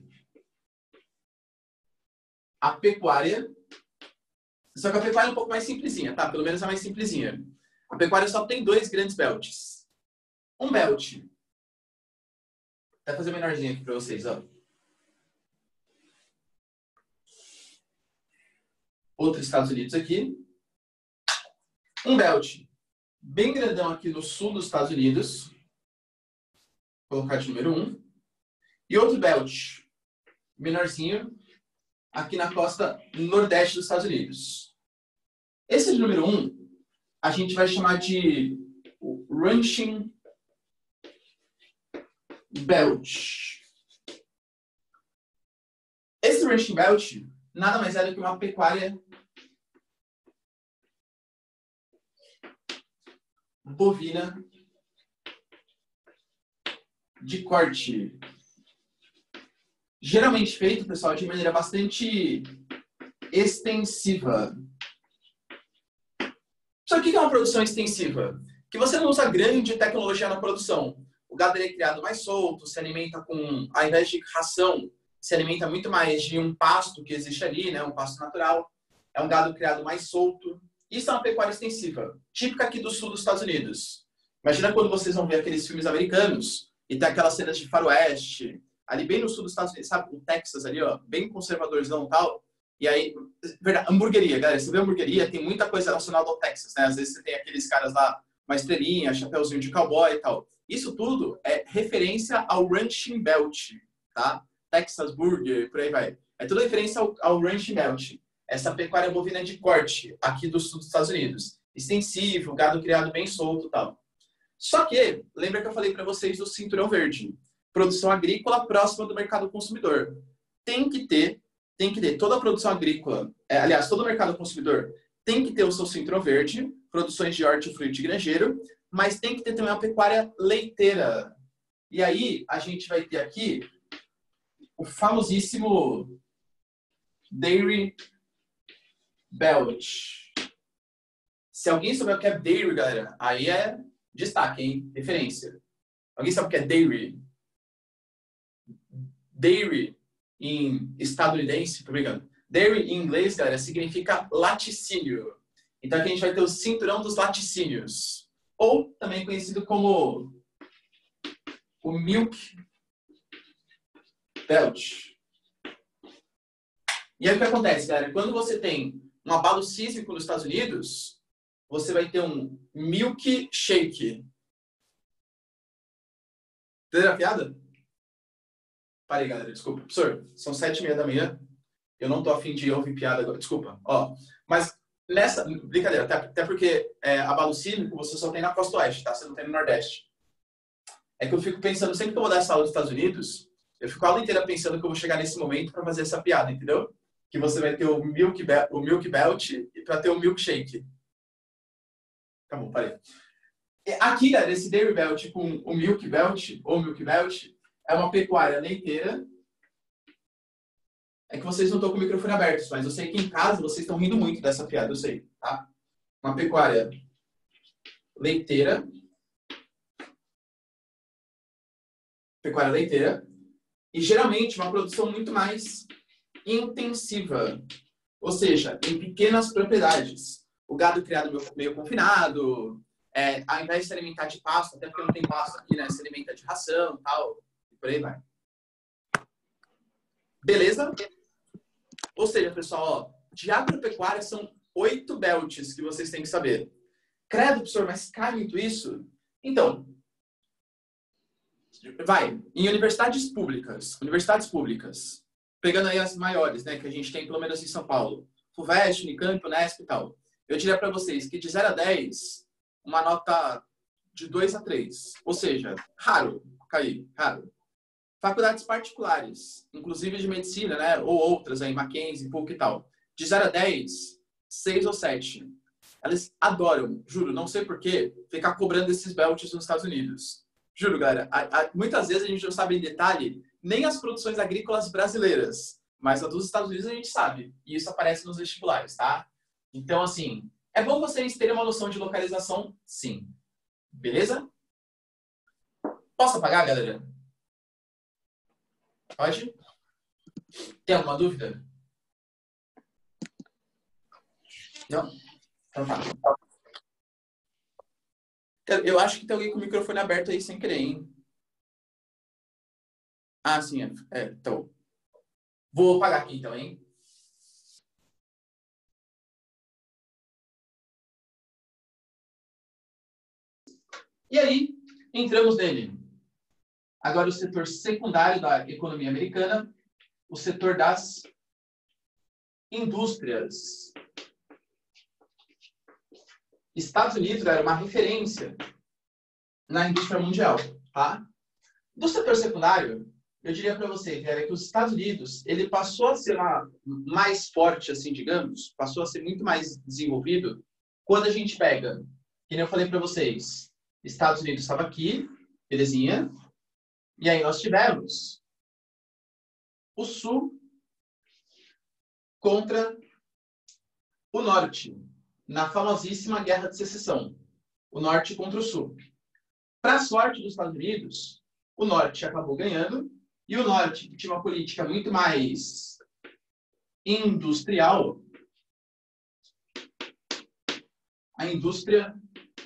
a pecuária. Só que a pecuária é um pouco mais simplesinha, tá? Pelo menos é mais simplesinha. A pecuária só tem 2 grandes belts. Um belt. Vou fazer menorzinho aqui para vocês, ó. Outro Estados Unidos aqui. Um belt bem grandão aqui no sul dos Estados Unidos. Vou colocar de número 1. E outro belt menorzinho aqui na costa nordeste dos Estados Unidos. Esse de número 1, a gente vai chamar de Ranching Belt. Esse Ranching Belt nada mais é do que uma pecuária bovina de corte. Geralmente feito, pessoal, de maneira bastante extensiva. Só que o que é uma produção extensiva? Que você não usa grande tecnologia na produção. O gado é criado mais solto, se alimenta com, ao invés de ração, se alimenta muito mais de um pasto que existe ali, né? Um pasto natural. É um gado criado mais solto. Isso é uma pecuária extensiva, típica aqui do sul dos Estados Unidos. Imagina quando vocês vão ver aqueles filmes americanos e tem aquelas cenas de faroeste, ali bem no sul dos Estados Unidos, sabe? O Texas ali, ó, bem conservadorzão e tal. E aí, verdade, hamburgueria, galera. Você vê hamburgueria, tem muita coisa relacionada ao Texas, né? Às vezes você tem aqueles caras lá, uma estrelinha, chapéuzinho de cowboy e tal. Isso tudo é referência ao Ranching Belt, tá? Texas Burger, por aí vai. É tudo referência ao Ranching Belt. Essa pecuária bovina de corte aqui do sul dos Estados Unidos. Extensivo, gado criado bem solto e tal. Só que, lembra que eu falei para vocês do Cinturão Verde? Produção agrícola próxima do mercado consumidor. Tem que ter toda a produção agrícola, aliás, todo o mercado consumidor tem que ter o seu Cinturão Verde, produções de hortifruti e granjeiro, mas tem que ter também uma pecuária leiteira. E aí, a gente vai ter aqui o famosíssimo Dairy Belt. Se alguém souber o que é Dairy, galera, aí é destaque, hein? Referência. Alguém sabe o que é Dairy? Dairy em estadunidense, obrigado. Dairy em inglês, galera, significa laticínio. Então aqui a gente vai ter o cinturão dos laticínios. Ou também conhecido como o Milk Belt. E aí o que acontece, galera? Quando você tem um abalo sísmico nos Estados Unidos, você vai ter um milk shake. Entendeu a piada? Parei, galera, desculpa. Professor, são 7h30 da manhã. Eu não tô afim de ouvir piada agora. Desculpa. Ó, mas Nessa, brincadeira, até porque abalo sísmico você só tem na costa oeste, tá? Você não tem no nordeste. É que eu fico pensando, sempre que eu vou dar essa aula dos Estados Unidos, eu fico a aula inteira pensando que eu vou chegar nesse momento para fazer essa piada, entendeu? Que você vai ter o Milk Belt e para ter o Milkshake. Tá bom, parei. Aqui, galera, esse Dairy Belt com o Milk Belt, ou Milk Belt, é uma pecuária leiteira. É que vocês não estão com o microfone aberto, mas eu sei que em casa vocês estão rindo muito dessa piada, eu sei, tá? Uma pecuária leiteira. Pecuária leiteira. E, geralmente, uma produção muito mais intensiva. Ou seja, em pequenas propriedades. O gado criado meio confinado, ao invés de se alimentar de pasto, até porque não tem pasto aqui, né? Se alimenta de ração e tal, e por aí vai. Beleza? Ou seja, pessoal, ó, de agropecuária são 8 belts que vocês têm que saber. Credo, professor, mas cai muito isso? Então, vai, em universidades públicas, pegando aí as maiores, né, que a gente tem pelo menos em São Paulo, FUVEST, Unicamp, Unesp e tal, eu diria para vocês que de 0 a 10, uma nota de 2 a 3. Ou seja, raro cair, raro. Faculdades particulares, inclusive de medicina, né, ou outras aí, Mackenzie, PUC e tal, de 0 a 10, 6 ou 7. Elas adoram, juro, não sei porquê, ficar cobrando esses belts nos Estados Unidos. Juro, galera, muitas vezes a gente não sabe em detalhe nem as produções agrícolas brasileiras, mas a dos Estados Unidos a gente sabe, e isso aparece nos vestibulares, tá? Então, assim, é bom vocês terem uma noção de localização, sim. Beleza? Posso apagar, galera? Pode? Tem alguma dúvida? Não? Então tá. Eu acho que tem alguém com o microfone aberto aí sem querer, hein? Ah, sim. Então. Vou apagar aqui, então, hein? E aí, entramos nele. Agora, o setor secundário da economia americana, o setor das indústrias. Estados Unidos era uma referência na indústria mundial, tá? Do setor secundário, eu diria para vocês, que os Estados Unidos, ele passou a ser mais forte, assim, digamos, passou a ser muito mais desenvolvido quando a gente pega, que nem eu falei para vocês, Estados Unidos estava aqui, belezinha, e aí nós tivemos o Sul contra o Norte, na famosíssima Guerra de Secessão. O Norte contra o Sul. Para a sorte dos Estados Unidos, o Norte acabou ganhando, e o Norte, que tinha uma política muito mais industrial, a indústria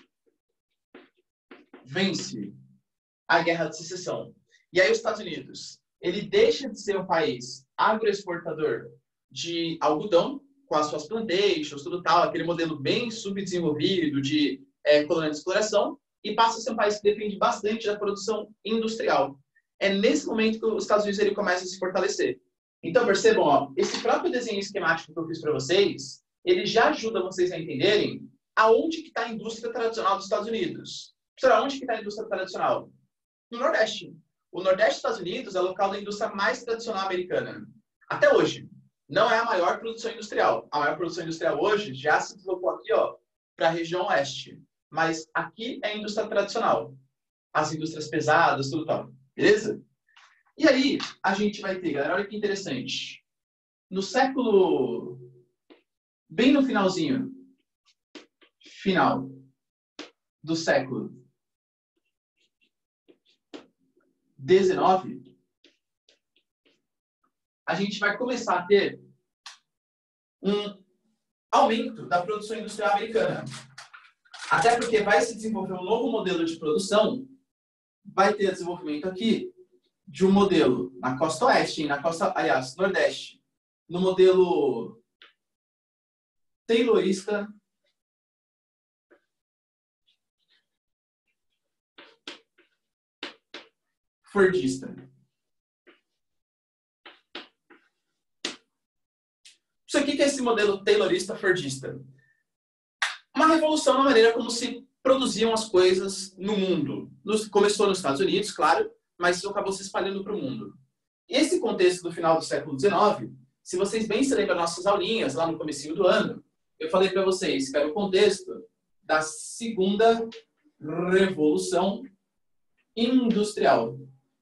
vence a Guerra de Secessão. E aí os Estados Unidos, ele deixa de ser um país agroexportador de algodão, com as suas plantations, tudo tal, aquele modelo bem subdesenvolvido de colônia de exploração, e passa a ser um país que depende bastante da produção industrial. É nesse momento que os Estados Unidos ele começa a se fortalecer. Então, percebam, ó, esse próprio desenho esquemático que eu fiz para vocês, ele já ajuda vocês a entenderem aonde que está a indústria tradicional dos Estados Unidos. Professor, aonde que está a indústria tradicional? No Nordeste. O Nordeste dos Estados Unidos é o local da indústria mais tradicional americana. Até hoje. Não é a maior produção industrial. A maior produção industrial hoje já se deslocou aqui, ó, para a região oeste. Mas aqui é a indústria tradicional. As indústrias pesadas, tudo tal. Beleza? E aí, a gente vai ter, galera, olha que interessante. No século... Bem no finalzinho. Final do século XIX, a gente vai começar a ter um aumento da produção industrial americana. Até porque vai se desenvolver um novo modelo de produção, vai ter desenvolvimento aqui de um modelo na costa oeste, na costa, aliás, nordeste, no modelo taylorista, fordista. Isso aqui que é esse modelo taylorista fordista. uma revolução na maneira como se produziam as coisas no mundo. Começou nos Estados Unidos, claro, mas isso acabou se espalhando para o mundo. Esse contexto do final do século XIX, se vocês bem se lembram das nossas aulinhas, lá no comecinho do ano, eu falei para vocês que era o contexto da segunda revolução industrial.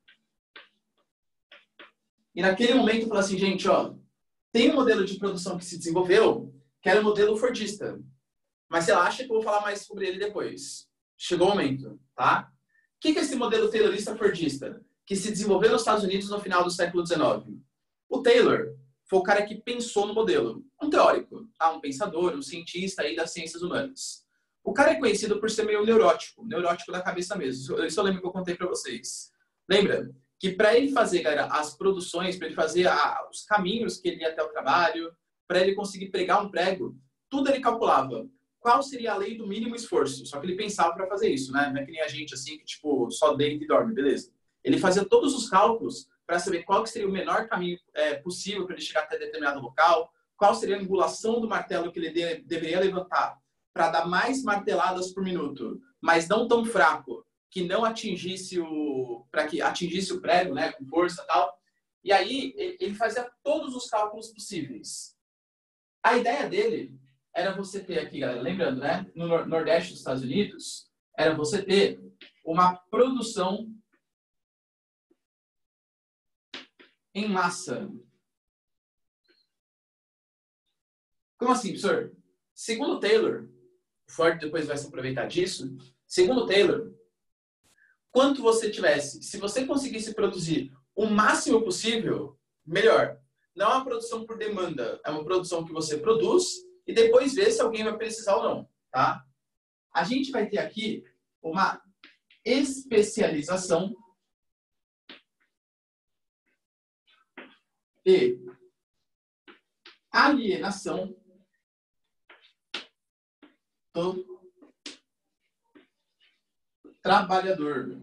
E naquele momento eu falei assim, gente, ó, tem um modelo de produção que se desenvolveu, que era o modelo fordista. Mas relaxa que eu vou falar mais sobre ele depois. Chegou o momento, tá? O que é esse modelo taylorista fordista que se desenvolveu nos Estados Unidos no final do século XIX? O Taylor foi o cara que pensou no modelo. Um teórico, tá? Um pensador, um cientista aí das ciências humanas. O cara é conhecido por ser meio neurótico da cabeça mesmo. Isso eu lembro que eu contei para vocês. Lembra? Que para ele fazer, galera, as produções, para ele fazer os caminhos que ele ia até o trabalho, para ele conseguir pregar um prego, tudo ele calculava. Qual seria a lei do mínimo esforço? Só que ele pensava para fazer isso, né? Não é que nem a gente, assim, que, tipo, só deita e dorme, beleza? Ele fazia todos os cálculos para saber qual que seria o menor caminho possível para ele chegar até determinado local, qual seria a angulação do martelo que ele deveria levantar para dar mais marteladas por minuto, mas não tão fraco, que não atingisse para que atingisse o prego, né, com força e tal. E aí, ele fazia todos os cálculos possíveis. A ideia dele era você ter aqui, galera, lembrando, né, no Nordeste dos Estados Unidos, era você ter uma produção em massa. Como assim, professor? Segundo Taylor, o Ford depois vai se aproveitar disso, segundo Taylor, quanto você tivesse, se você conseguisse produzir o máximo possível, melhor. Não é uma produção por demanda, é uma produção que você produz e depois vê se alguém vai precisar ou não, tá? A gente vai ter aqui uma especialização e alienação do trabalhador.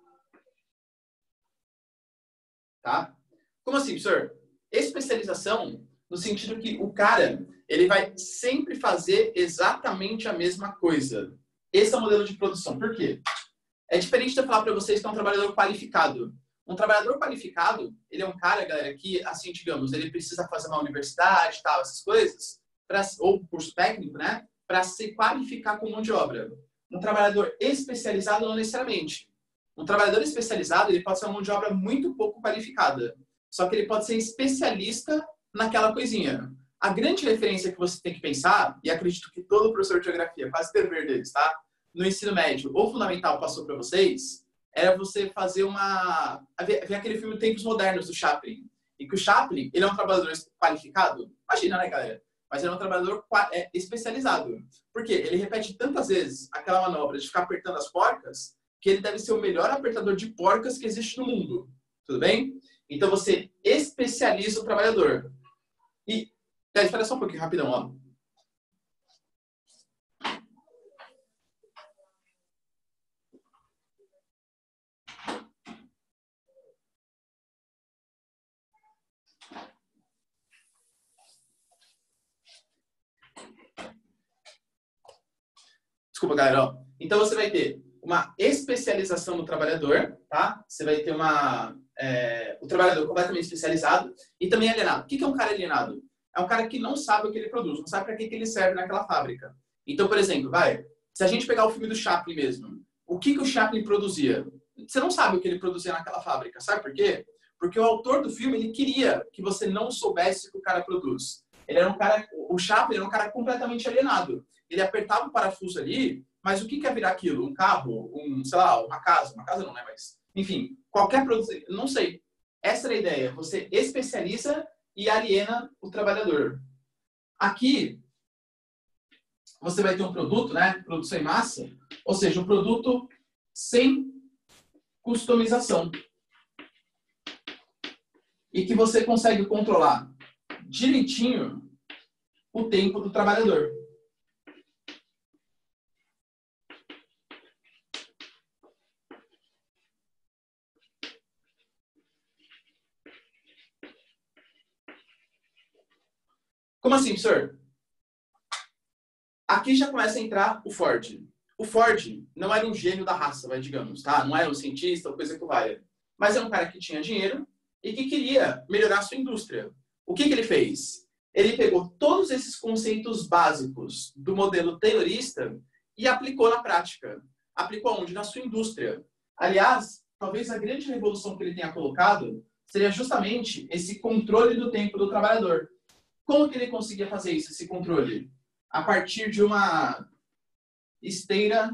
Tá? Como assim, professor? Especialização no sentido que o cara, ele vai sempre fazer exatamente a mesma coisa. Esse é o modelo de produção. Por quê? É diferente de eu falar para vocês que é um trabalhador qualificado. Um trabalhador qualificado, ele é um cara, galera, que, assim, digamos, ele precisa fazer uma universidade, tal, essas coisas, ou curso técnico, né? Para se qualificar com mão de obra. Um trabalhador especializado, não necessariamente. Um trabalhador especializado, ele pode ser uma mão de obra muito pouco qualificada. Só que ele pode ser especialista naquela coisinha. A grande referência que você tem que pensar, e acredito que todo professor de geografia faz o dever deles, tá? No ensino médio ou fundamental passou para vocês, era você fazer ver aquele filme Tempos Modernos, do Chaplin. E que o Chaplin, ele é um trabalhador qualificado. Imagina, né, galera? Mas ele é um trabalhador especializado. Por quê? Ele repete tantas vezes aquela manobra de ficar apertando as porcas, que ele deve ser o melhor apertador de porcas que existe no mundo. Tudo bem? Então você especializa o trabalhador. E, espera só um pouquinho, rapidão, ó. Desculpa, galera. Ó. Então você vai ter uma especialização do trabalhador, tá? Você vai ter o trabalhador completamente especializado e também alienado. O que é um cara alienado? É um cara que não sabe o que ele produz, não sabe para que ele serve naquela fábrica. Então, por exemplo, se a gente pegar o filme do Chaplin mesmo, o que o Chaplin produzia? Você não sabe o que ele produzia naquela fábrica, sabe por quê? Porque o autor do filme, ele queria que você não soubesse o que o cara produz. Ele era um cara, o Chaplin era um cara completamente alienado. Ele apertava o parafuso ali, mas o que ia virar aquilo? Um carro? Sei lá, uma casa? Uma casa não, né? Mas, enfim, qualquer produção, não sei. Essa era a ideia. Você especializa e aliena o trabalhador. Aqui, você vai ter um produto, né? Produção em massa, ou seja, um produto sem customização. E que você consegue controlar direitinho o tempo do trabalhador. Como assim, professor? Aqui já começa a entrar o Ford. O Ford não era um gênio da raça, digamos, tá? Não era um cientista ou coisa que valha. Mas era um cara que tinha dinheiro e que queria melhorar a sua indústria. O que ele fez? Ele pegou todos esses conceitos básicos do modelo taylorista e aplicou na prática. Aplicou onde? Na sua indústria. Aliás, talvez a grande revolução que ele tenha colocado seria justamente esse controle do tempo do trabalhador. Como que ele conseguia fazer isso, esse controle? A partir de uma esteira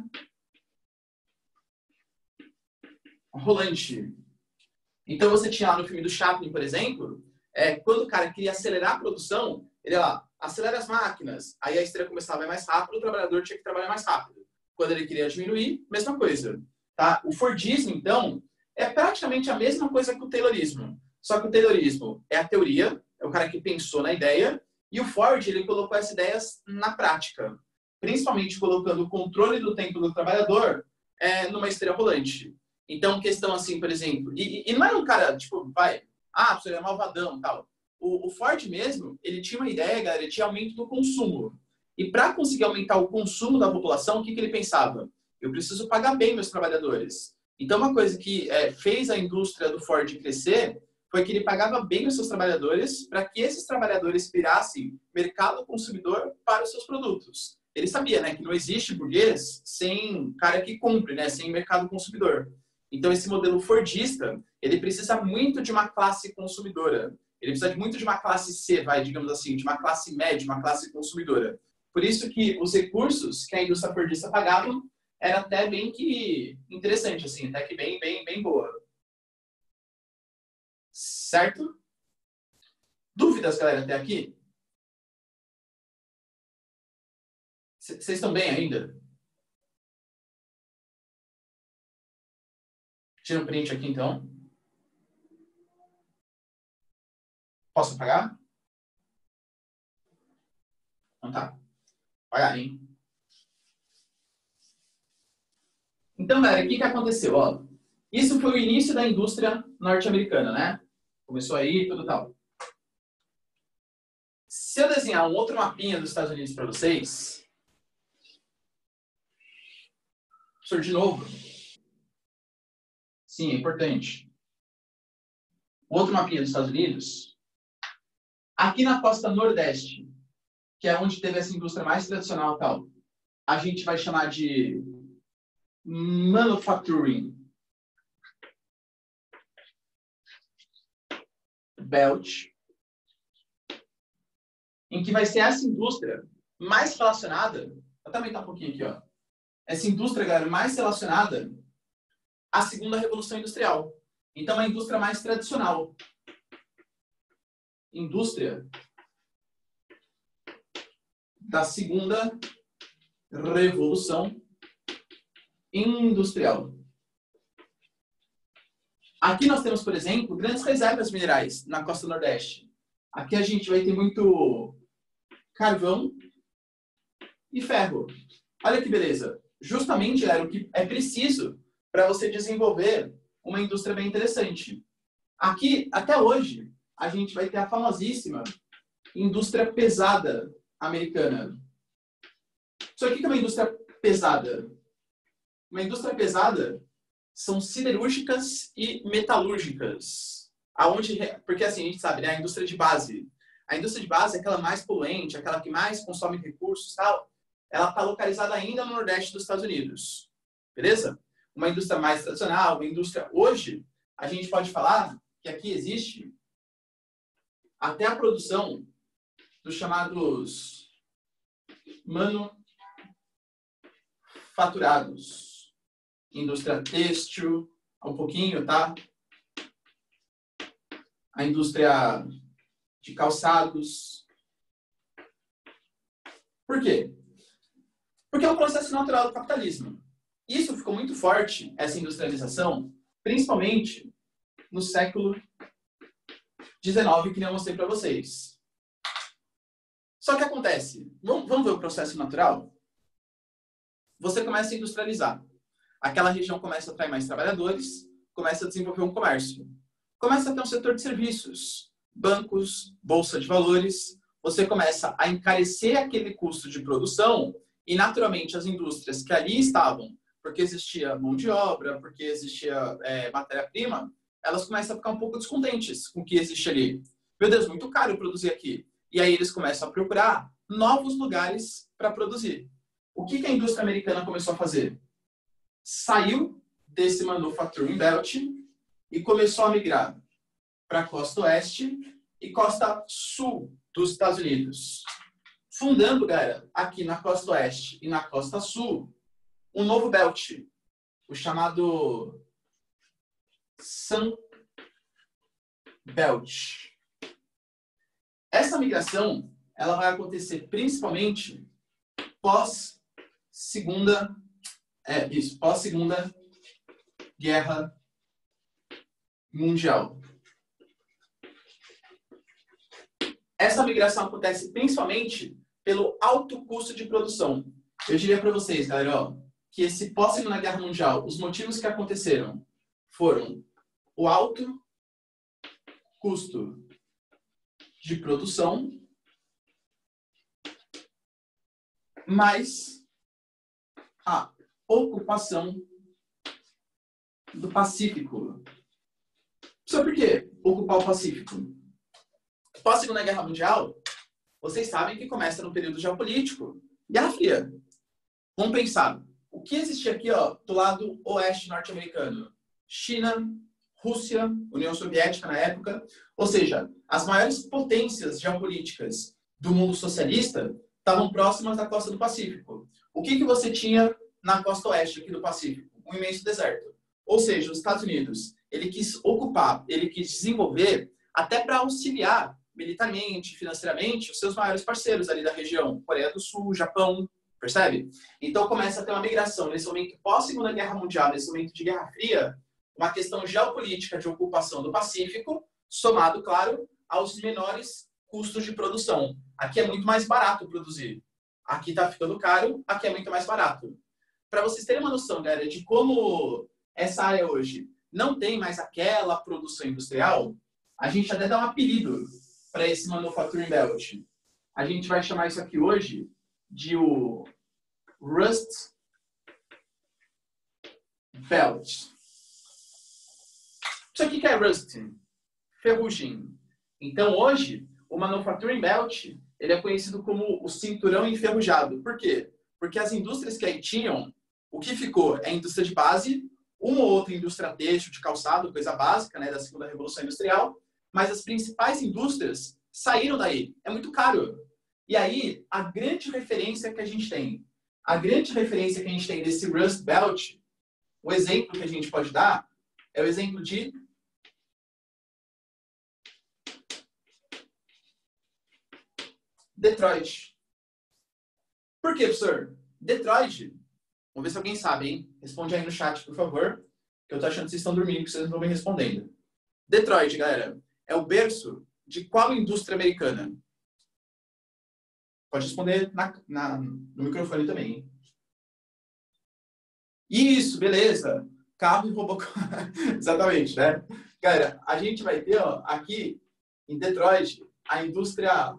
rolante. Então você tinha lá no filme do Chaplin, por exemplo, quando o cara queria acelerar a produção, ele lá, acelera as máquinas, aí a esteira começava a ir mais rápido, o trabalhador tinha que trabalhar mais rápido. Quando ele queria diminuir, mesma coisa. Tá? O Fordismo, então, é praticamente a mesma coisa que o Taylorismo. Só que o Taylorismo é a teoria, é o cara que pensou na ideia, e o Ford, ele colocou essas ideias na prática. Principalmente colocando o controle do tempo do trabalhador numa esteira rolante. Então, questão assim, por exemplo, e não era um cara, tipo, você é malvadão e tal. O Ford mesmo, ele tinha uma ideia, galera, de aumento do consumo. E para conseguir aumentar o consumo da população, o que ele pensava? Eu preciso pagar bem meus trabalhadores. Então, uma coisa que fez a indústria do Ford crescer foi que ele pagava bem os seus trabalhadores para que esses trabalhadores virassem mercado consumidor para os seus produtos. Ele sabia, né, que não existe burguês sem cara que compre, né, sem mercado consumidor. Então, esse modelo fordista, ele precisa muito de uma classe consumidora. Ele precisa muito de uma classe C, digamos assim, de uma classe média, uma classe consumidora. Por isso que os recursos que a indústria fordista pagava era até bem que interessante, assim, até que bem boa. Certo? Dúvidas, galera, até aqui? Vocês estão bem ainda? Tira um print aqui, então. Posso apagar? Não tá. Apagar, hein? Então, galera, o que aconteceu? Ó, isso foi o início da indústria norte-americana, né? Começou aí, tudo tal. Se eu desenhar um outro mapinha dos Estados Unidos para vocês, professor, de novo. Sim, é importante. Outro mapinha dos Estados Unidos. Aqui na costa nordeste, que é onde teve essa indústria mais tradicional e tal, a gente vai chamar de manufacturing belt, em que vai ser essa indústria mais relacionada, vou também tá um pouquinho aqui, ó. Essa indústria, galera, mais relacionada à segunda revolução industrial. Então, a indústria mais tradicional. Indústria da segunda revolução industrial. Aqui nós temos, por exemplo, grandes reservas minerais na costa nordeste. Aqui a gente vai ter muito carvão e ferro. Olha que beleza. Justamente, galera, o que é preciso para você desenvolver uma indústria bem interessante. Aqui, até hoje, a gente vai ter a famosíssima indústria pesada americana. Isso aqui que é uma indústria pesada. Uma indústria pesada são siderúrgicas e metalúrgicas. Porque assim, a gente sabe, né? A indústria de base. A indústria de base é aquela mais poluente, aquela que mais consome recursos e tal. Ela está localizada ainda no nordeste dos Estados Unidos. Beleza? Uma indústria mais tradicional, uma indústria... Hoje, a gente pode falar que aqui existe até a produção dos chamados manufaturados. Indústria têxtil, um pouquinho, tá? A indústria de calçados. Por quê? Porque é um processo natural do capitalismo. Isso ficou muito forte, essa industrialização, principalmente no século XIX, que eu mostrei para vocês. Só que acontece, vamos ver o processo natural? Você começa a industrializar. Aquela região começa a atrair mais trabalhadores, começa a desenvolver um comércio. Começa a ter um setor de serviços, bancos, bolsa de valores. Você começa a encarecer aquele custo de produção E, naturalmente, as indústrias que ali estavam, porque existia mão de obra, porque existia matéria-prima, elas começam a ficar um pouco descontentes com o que existe ali. Meu Deus, muito caro produzir aqui. E aí eles começam a procurar novos lugares para produzir. O que a indústria americana começou a fazer? Saiu desse manufacturing belt e começou a migrar para a costa oeste e costa sul dos Estados Unidos. Fundando, galera, aqui na costa oeste e na costa sul, um novo belt, o chamado Sun Belt. Essa migração, ela vai acontecer principalmente pós-segunda Guerra Mundial. Essa migração acontece principalmente pelo alto custo de produção. Eu diria para vocês, galera, ó, que esse pós-segunda Guerra Mundial, os motivos que aconteceram foram o alto custo de produção, mais a ocupação do Pacífico. Sabe por quê? Ocupar o Pacífico. Pós-segunda Guerra Mundial, vocês sabem que começa no período geopolítico, Guerra Fria. Vamos pensar. O que existia aqui, ó, do lado oeste norte-americano? China, Rússia, União Soviética na época. Ou seja, as maiores potências geopolíticas do mundo socialista estavam próximas da costa do Pacífico. O que você tinha na costa oeste aqui do Pacífico? Um imenso deserto. Ou seja, os Estados Unidos, ele quis ocupar, ele quis desenvolver até para auxiliar militarmente, financeiramente, os seus maiores parceiros ali da região, Coreia do Sul, Japão, percebe? Então começa a ter uma migração nesse momento pós-segunda Guerra Mundial, nesse momento de Guerra Fria, uma questão geopolítica de ocupação do Pacífico, somado, claro, aos menores custos de produção. Aqui é muito mais barato produzir. Aqui está ficando caro, aqui é muito mais barato. Para vocês terem uma noção, galera, de como essa área hoje não tem mais aquela produção industrial, a gente até dá um apelido para esse Manufacturing Belt. A gente vai chamar isso aqui hoje de o Rust Belt. Isso aqui que é Rust, ferrugem. Então, hoje, o Manufacturing Belt, ele é conhecido como o cinturão enferrujado. Por quê? Porque as indústrias que aí tinham, o que ficou é a indústria de base, uma ou outra indústria têxtil, de calçado, coisa básica, né, da segunda revolução industrial, mas as principais indústrias saíram daí. É muito caro. E aí, a grande referência que a gente tem, desse Rust Belt, o exemplo que a gente pode dar é o exemplo de Detroit. Por quê, professor? Detroit, vamos ver se alguém sabe, hein? Responde aí no chat, por favor, que eu tô achando que vocês estão dormindo, que vocês não estão me respondendo. Detroit, galera, é o berço de qual indústria americana? Pode responder no microfone também, hein? Isso, beleza. Carro e robô. Exatamente, né? Galera, a gente vai ter, ó, aqui em Detroit a indústria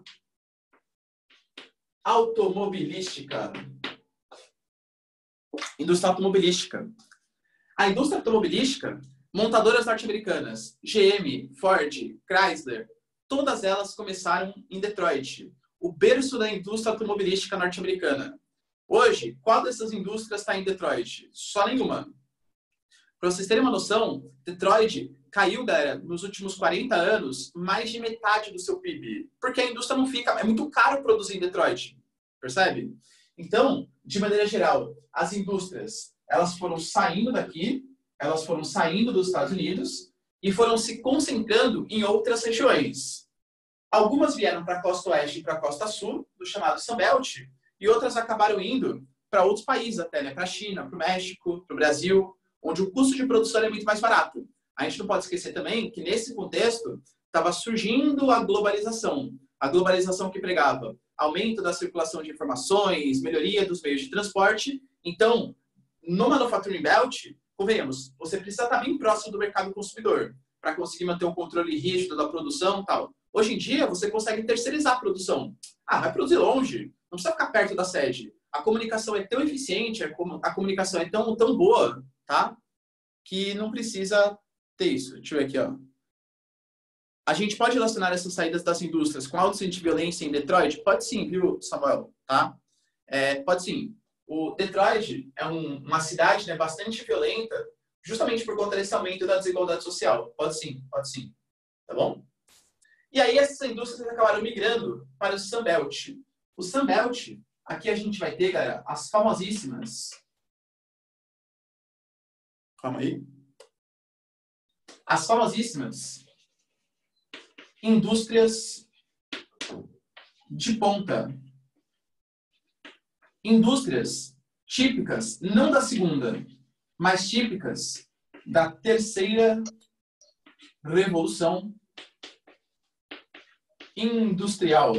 automobilística. Indústria automobilística. A indústria automobilística, montadoras norte-americanas, GM, Ford, Chrysler, todas elas começaram em Detroit, o berço da indústria automobilística norte-americana. Hoje, qual dessas indústrias está em Detroit? Só nenhuma. Para vocês terem uma noção, Detroit caiu, galera, nos últimos 40 anos, mais de metade do seu PIB. Porque a indústria não fica... É muito caro produzir em Detroit. Percebe? Então, de maneira geral, as indústrias, elas foram saindo daqui, elas foram saindo dos Estados Unidos e foram se concentrando em outras regiões. Algumas vieram para a costa oeste e para a costa sul, do chamado Sunbelt, e outras acabaram indo para outros países até, né? Para a China, para o México, para o Brasil, onde o custo de produção é muito mais barato. A gente não pode esquecer também que nesse contexto estava surgindo a globalização que pregava aumento da circulação de informações, melhoria dos meios de transporte. Então, no Manufacturing Belt, convenhamos, você precisa estar bem próximo do mercado consumidor para conseguir manter um controle rígido da produção e tal. Hoje em dia, você consegue terceirizar a produção. Ah, vai produzir longe, não precisa ficar perto da sede. a comunicação é tão eficiente, a comunicação é tão boa, tá? Que não precisa ter isso. Deixa eu ver aqui, ó. A gente pode relacionar essas saídas das indústrias com altos índices de violência em Detroit? Pode sim, viu, Samuel? Tá? Pode sim. O Detroit é uma cidade, né, bastante violenta, justamente por conta desse aumento da desigualdade social. Pode sim. Tá bom? E aí essas indústrias acabaram migrando para o Sunbelt. O Sunbelt, aqui a gente vai ter, galera, as famosíssimas... Calma aí. As famosíssimas indústrias de ponta. Indústrias típicas, não da segunda, mas típicas da terceira revolução industrial.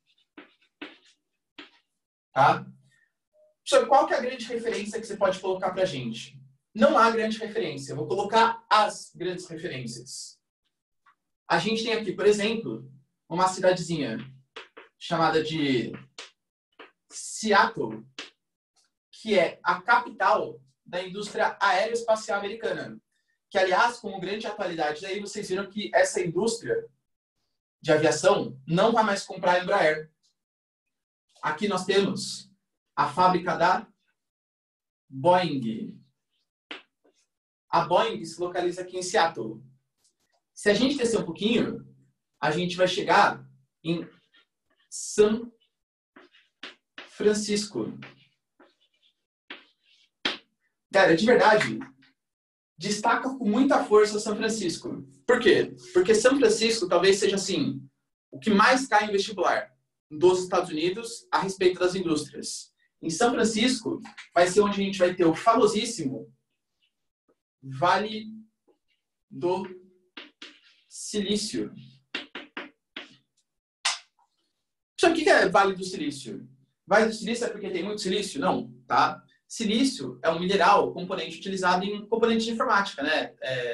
Tá? Qual que é a grande referência que você pode colocar para a gente? Não há grande referência. Eu vou colocar as grandes referências. A gente tem aqui, por exemplo, uma cidadezinha chamada de Seattle, que é a capital da indústria aeroespacial americana. Que, aliás, como grande atualidade, daí vocês viram que essa indústria de aviação não vai mais comprar a Embraer. Aqui nós temos a fábrica da Boeing. A Boeing se localiza aqui em Seattle. Se a gente descer um pouquinho, a gente vai chegar em São Francisco. Cara, de verdade, destaca com muita força São Francisco. Por quê? Porque São Francisco talvez seja, assim, o que mais cai em vestibular dos Estados Unidos a respeito das indústrias. Em São Francisco vai ser onde a gente vai ter o famosíssimo Vale do Silício. O que é Vale do Silício? Vale do Silício é porque tem muito silício? Não, tá? Silício é um mineral, componente utilizado em componentes de informática, né?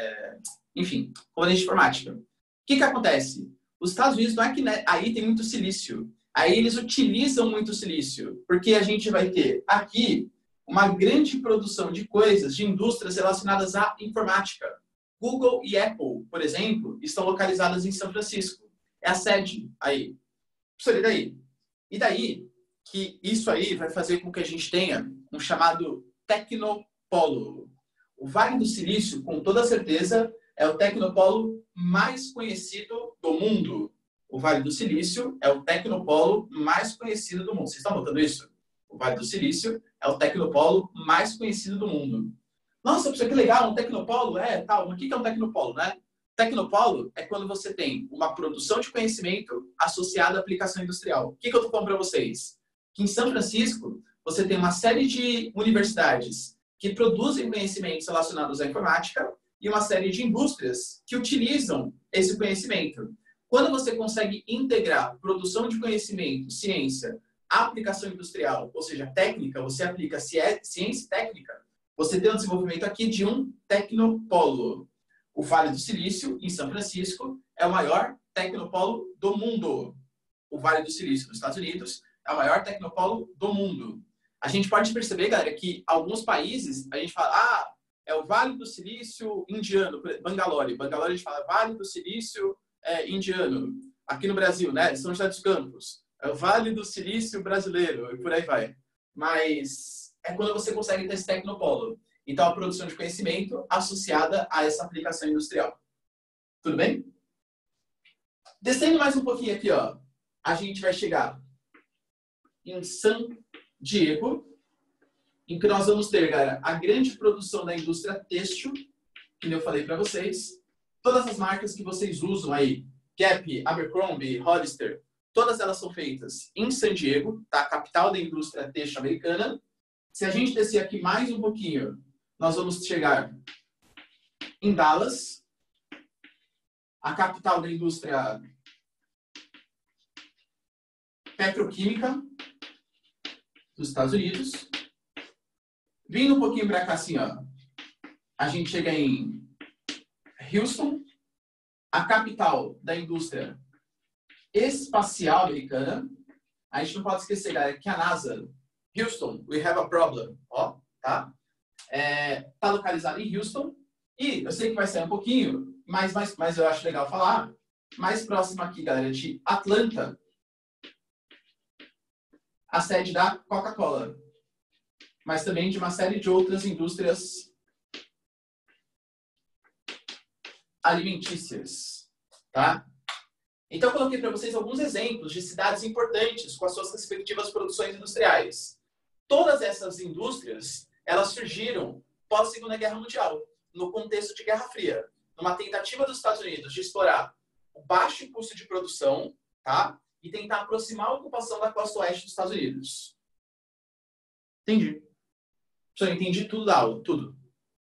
Enfim, componente de informática. O que acontece? Os Estados Unidos não é que, né, aí tem muito silício. Aí eles utilizam muito silício, porque a gente vai ter aqui uma grande produção de coisas, de indústrias relacionadas à informática. Google e Apple, por exemplo, estão localizadas em São Francisco. É a sede aí. E daí? E daí que isso aí vai fazer com que a gente tenha um chamado tecnopolo. O Vale do Silício, com toda certeza, é o tecnopolo mais conhecido do mundo. O Vale do Silício é o tecnopolo mais conhecido do mundo. Vocês estão notando isso? O Vale do Silício é o tecnopolo mais conhecido do mundo. Nossa, que legal, um tecnopolo? Tal. Mas o que é um tecnopolo, né? Tecnopolo é quando você tem uma produção de conhecimento associada à aplicação industrial. O que eu estou falando para vocês? Que em São Francisco, você tem uma série de universidades que produzem conhecimentos relacionados à informática e uma série de indústrias que utilizam esse conhecimento. Quando você consegue integrar produção de conhecimento, ciência, aplicação industrial, ou seja, técnica, você aplica ciência técnica, você tem o desenvolvimento aqui de um tecnopolo. O Vale do Silício, em São Francisco, é o maior tecnopolo do mundo. O Vale do Silício, nos Estados Unidos, é o maior tecnopolo do mundo. A gente pode perceber, galera, que alguns países, a gente fala, é o Vale do Silício indiano, Bangalore. Bangalore a gente fala Vale do Silício indiano. Aqui no Brasil, né, São José dos Campos. É o Vale do Silício brasileiro, e por aí vai. Mas é quando você consegue ter esse tecnopolo. Então, a produção de conhecimento associada a essa aplicação industrial. Tudo bem? Descendo mais um pouquinho aqui, ó, a gente vai chegar em San Diego, em que nós vamos ter, galera, a grande produção da indústria têxtil, que eu falei para vocês. Todas as marcas que vocês usam aí, Gap, Abercrombie, Hollister, todas elas são feitas em San Diego, tá? A capital da indústria têxtil americana. Se a gente descer aqui mais um pouquinho, nós vamos chegar em Dallas, a capital da indústria petroquímica dos Estados Unidos. Vindo um pouquinho para cá, assim, ó, a gente chega em Houston, a capital da indústria espacial americana. A gente não pode esquecer, galera, que a NASA Houston, we have a problem. Ó, tá? Tá localizado em Houston. E eu sei que vai sair um pouquinho, mas eu acho legal falar. Mais próximo aqui, galera, de Atlanta, a sede da Coca-Cola. Mas também de uma série de outras indústrias alimentícias, tá? Então, eu coloquei para vocês alguns exemplos de cidades importantes com as suas respectivas produções industriais. Todas essas indústrias, elas surgiram pós Segunda Guerra Mundial, no contexto de Guerra Fria, numa tentativa dos Estados Unidos de explorar o baixo custo de produção, tá? E tentar aproximar a ocupação da costa oeste dos Estados Unidos. Entendi. Eu entendi tudo da aula, tudo.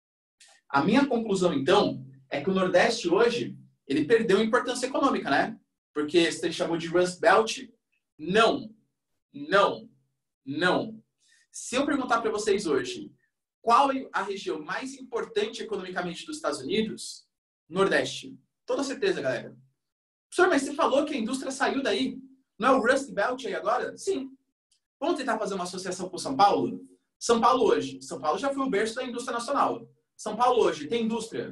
A minha conclusão, então, é que o Nordeste hoje, ele perdeu importância econômica, né? Porque você chamou de Rust Belt. Não. Não. Não. Se eu perguntar para vocês hoje, qual é a região mais importante economicamente dos Estados Unidos? Nordeste. Toda certeza, galera. Professor, mas você falou que a indústria saiu daí. Não é o Rust Belt aí agora? Sim. Vamos tentar fazer uma associação com São Paulo? São Paulo hoje. São Paulo já foi o berço da indústria nacional. São Paulo hoje tem indústria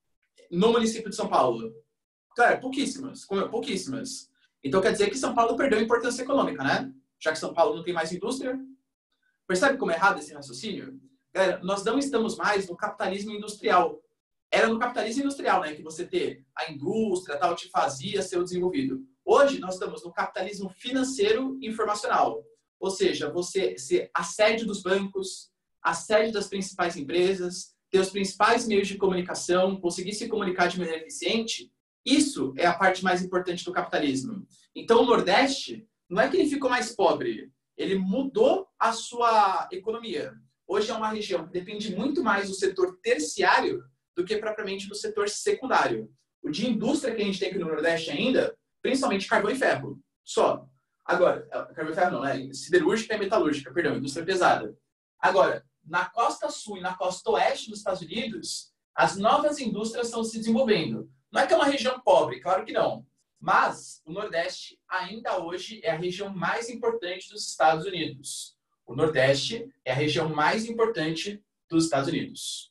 no município de São Paulo? Cara, pouquíssimas. Pouquíssimas. Então quer dizer que São Paulo perdeu importância econômica, né? Já que São Paulo não tem mais indústria. Percebe como é errado esse raciocínio? Galera, nós não estamos mais no capitalismo industrial. Era no capitalismo industrial, né, que você ter a indústria, tal, te fazia ser desenvolvido. Hoje, nós estamos no capitalismo financeiro informacional. Ou seja, você ser a sede dos bancos, a sede das principais empresas, ter os principais meios de comunicação, conseguir se comunicar de maneira eficiente, isso é a parte mais importante do capitalismo. Então, o Nordeste, não é que ele ficou mais pobre, ele mudou a sua economia. Hoje é uma região que depende muito mais do setor terciário do que propriamente do setor secundário. O de indústria que a gente tem aqui no Nordeste ainda, principalmente carvão e ferro, só. Agora, carvão e ferro não, né? Siderúrgica e metalúrgica, perdão, indústria pesada. Agora, na costa sul e na costa oeste dos Estados Unidos, as novas indústrias estão se desenvolvendo. Não é que é uma região pobre, claro que não. Mas o Nordeste ainda hoje é a região mais importante dos Estados Unidos. O Nordeste é a região mais importante dos Estados Unidos.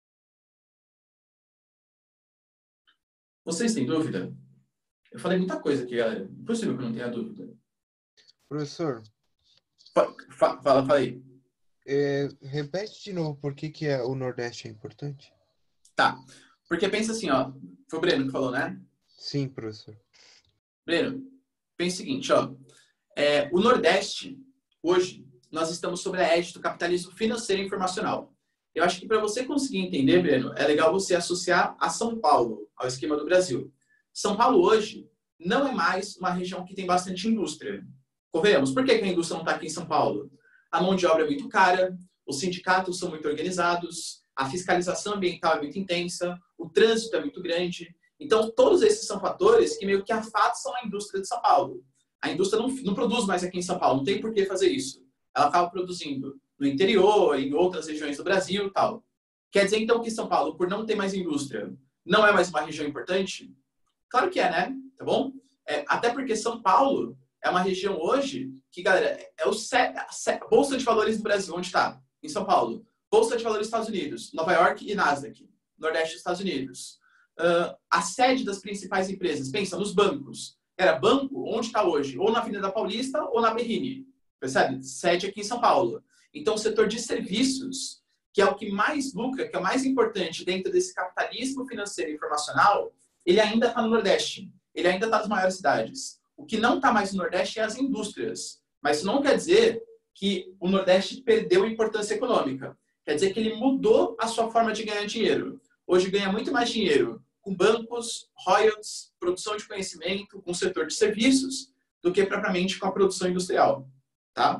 Vocês têm dúvida? Eu falei muita coisa aqui, galera. Impossível que eu não tenha dúvida. Professor, Fala aí. repete de novo por que o Nordeste é importante? Tá. Porque pensa assim, ó. Foi o Breno que falou, né? Sim, professor. Breno, pensa o seguinte, ó. O Nordeste, hoje, nós estamos sob a égide do capitalismo financeiro e informacional. Eu acho que para você conseguir entender, Breno, é legal você associar a São Paulo ao esquema do Brasil. São Paulo hoje não é mais uma região que tem bastante indústria. Convenhamos, por que a indústria não está aqui em São Paulo? A mão de obra é muito cara, os sindicatos são muito organizados, a fiscalização ambiental é muito intensa, o trânsito é muito grande. Então, todos esses são fatores que meio que afastam a indústria de São Paulo. A indústria não produz mais aqui em São Paulo, não tem por que fazer isso. Ela acaba produzindo no interior, em outras regiões do Brasil e tal. Quer dizer, então, que São Paulo, por não ter mais indústria, não é mais uma região importante? Claro que é, né? Tá bom? Até porque São Paulo é uma região hoje que, galera, é a Bolsa de Valores do Brasil. Onde está? Em São Paulo. Bolsa de Valores dos Estados Unidos, Nova York e Nasdaq, Nordeste dos Estados Unidos. A sede das principais empresas, pensa nos bancos. Era banco, onde está hoje? Ou na Avenida Paulista ou na Berrini. Percebe? Sede aqui em São Paulo. Então, o setor de serviços, que é o que mais lucra, que é o mais importante dentro desse capitalismo financeiro e informacional, ele ainda está no Nordeste. Ele ainda está nas maiores cidades. O que não está mais no Nordeste é as indústrias. Mas isso não quer dizer que o Nordeste perdeu importância econômica. Quer dizer que ele mudou a sua forma de ganhar dinheiro. Hoje ganha muito mais dinheiro com bancos, royalties, produção de conhecimento, com o setor de serviços, do que propriamente com a produção industrial. Tá?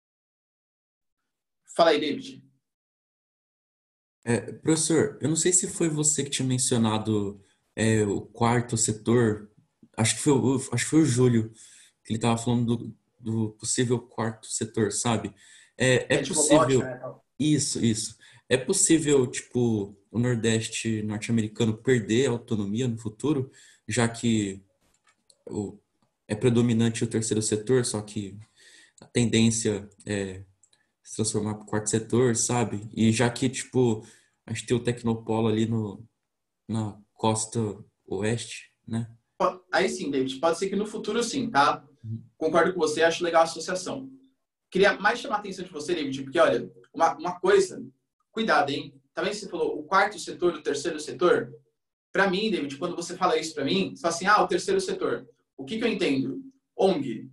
Fala aí, David. Professor, eu não sei se foi você que tinha mencionado o quarto setor. Acho que foi o Júlio, que ele estava falando do possível quarto setor, sabe? É de possível. robótica, né? Isso. É possível, tipo, o Nordeste norte-americano perder a autonomia no futuro, já que é predominante o terceiro setor, só que a tendência é se transformar para o quarto setor, sabe? E já que, tipo, a gente tem o Tecnopolo ali na costa oeste, né? Aí sim, David, pode ser que no futuro sim, tá? Concordo com você, acho legal a associação. Queria mais chamar a atenção de você, David, porque, olha, uma coisa, cuidado, hein? Tá vendo que você falou o quarto setor, o terceiro setor? Para mim, David, quando você fala isso para mim, você fala assim, o terceiro setor. O que eu entendo? ONG.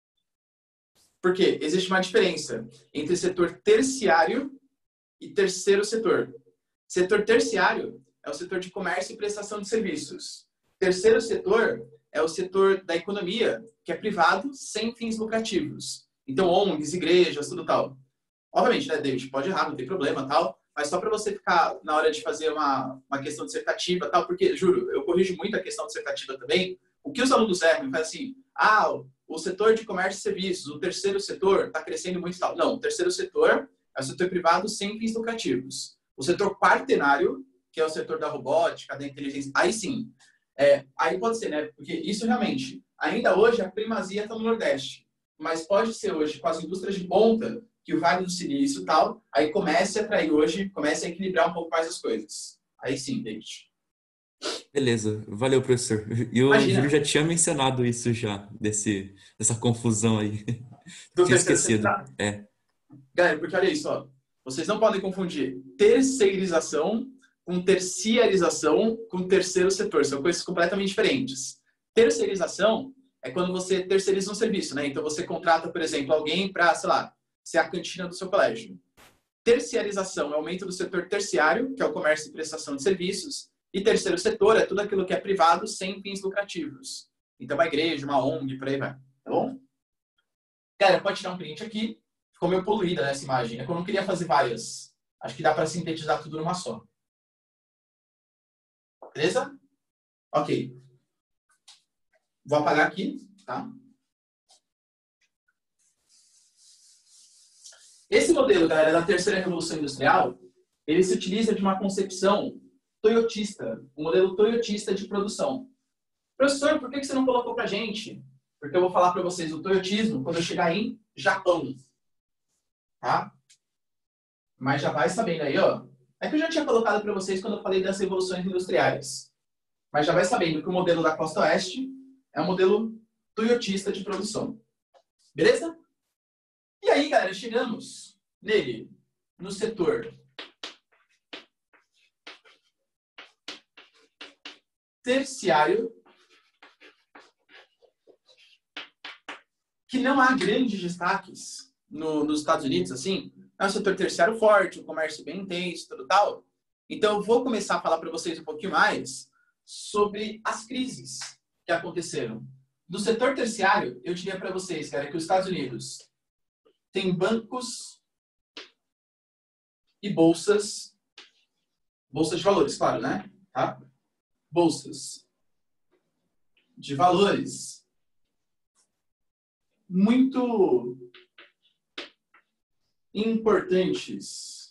Porque existe uma diferença entre setor terciário e terceiro setor. Setor terciário é o setor de comércio e prestação de serviços. Terceiro setor é o setor da economia, que é privado, sem fins lucrativos. Então, ONGs, igrejas, tudo tal. Obviamente, né, David, pode errar, não tem problema, tal, mas só para você ficar na hora de fazer uma questão dissertativa, tal, porque, juro, eu corrijo muito a questão dissertativa também. O que os alunos erram, faz assim, o setor de comércio e serviços, o terceiro setor está crescendo muito e tal. Não, o terceiro setor é o setor privado sem fins lucrativos. O setor quaternário, que é o setor da robótica, da inteligência, aí sim. Aí pode ser, né? Porque isso realmente, ainda hoje a primazia está no Nordeste. Mas pode ser hoje, com as indústrias de ponta, que o Vale do Silício e tal, aí comece a atrair hoje, comece a equilibrar um pouco mais as coisas. Aí sim, David. Beleza, valeu, professor. E o Imagina. Júlio já tinha mencionado isso já, dessa confusão aí. Do Tinha terceiro esquecido. setor. É. Galera, porque olha isso, ó. Vocês não podem confundir terceirização com terciarização com terceiro setor. São coisas completamente diferentes. Terceirização é quando você terceiriza um serviço, né? Então você contrata, por exemplo, alguém para, sei lá, ser a cantina do seu colégio. Terciarização é o aumento do setor terciário, que é o comércio e prestação de serviços. E terceiro setor é tudo aquilo que é privado sem fins lucrativos. Então, uma igreja, uma ONG, por aí vai. Tá bom? Galera, pode tirar um print aqui. Ficou meio poluída nessa imagem. É que eu não queria fazer várias. Acho que dá para sintetizar tudo numa só. Beleza? Ok. Vou apagar aqui, tá? Esse modelo, galera, da terceira revolução industrial, ele se utiliza de uma concepção toyotista, um modelo toyotista de produção. Professor, por que você não colocou pra gente? Porque eu vou falar para vocês o toyotismo quando eu chegar em Japão. Tá? Mas já vai sabendo aí, ó. É que eu já tinha colocado para vocês quando eu falei das revoluções industriais. Mas já vai sabendo que o modelo da Costa Oeste é um modelo toyotista de produção. Beleza? E aí, galera, chegamos nele, no setor terciário, que não há grandes destaques nos Estados Unidos, assim. É um setor terciário forte, um comércio bem intenso, tudo tal. Então, eu vou começar a falar para vocês um pouquinho mais sobre as crises que aconteceram. Do setor terciário, eu diria para vocês, cara, que os Estados Unidos tem bancos e bolsas de valores, claro, né? Tá? Bolsas de valores muito importantes.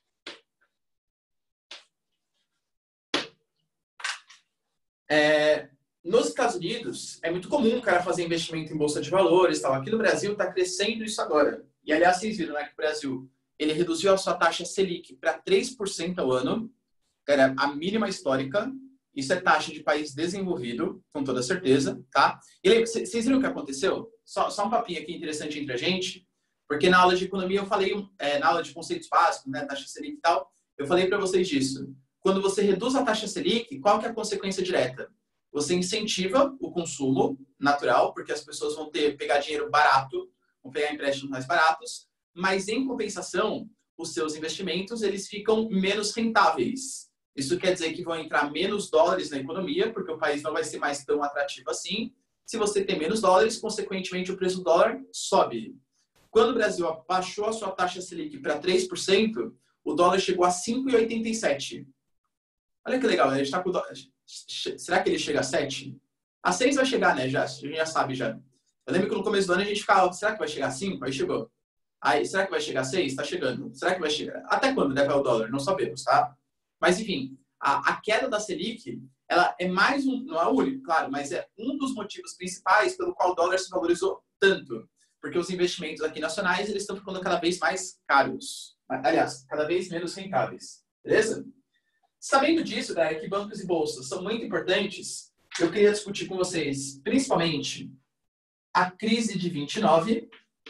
Nos Estados Unidos, é muito comum o cara fazer investimento em bolsa de valores e tal. Aqui no Brasil está crescendo isso agora. E, aliás, vocês viram, né, que o Brasil ele reduziu a sua taxa Selic para 3% ao ano, que era a mínima histórica. Isso é taxa de país desenvolvido, com toda certeza, tá? E lembra, vocês viram o que aconteceu? Só um papinho aqui interessante entre a gente, porque na aula de economia eu falei, na aula de conceitos básicos, né, taxa Selic e tal, eu falei para vocês disso. Quando você reduz a taxa Selic, qual que é a consequência direta? Você incentiva o consumo natural, porque as pessoas vão pegar dinheiro barato, vão pegar empréstimos mais baratos, mas em compensação, os seus investimentos eles ficam menos rentáveis. Isso quer dizer que vão entrar menos dólares na economia, porque o país não vai ser mais tão atrativo assim. Se você tem menos dólares, consequentemente o preço do dólar sobe. Quando o Brasil baixou a sua taxa Selic para 3%, o dólar chegou a 5,87. Olha que legal, a gente está com o dólar. Será que ele chega a 7? A 6 vai chegar, né? A gente já sabe já. Eu lembro que no começo do ano a gente ficava, será que vai chegar a 5? Aí chegou. Aí, será que vai chegar a 6? Está chegando. Será que vai chegar? Até quando deve o dólar? Não sabemos, tá? Mas, enfim, a queda da Selic, ela é não é o único, claro, mas é um dos motivos principais pelo qual o dólar se valorizou tanto. Porque os investimentos aqui nacionais, eles estão ficando cada vez mais caros. Aliás, cada vez menos rentáveis. Beleza? Sabendo disso, galera, que bancos e bolsas são muito importantes, eu queria discutir com vocês, principalmente, a crise de 29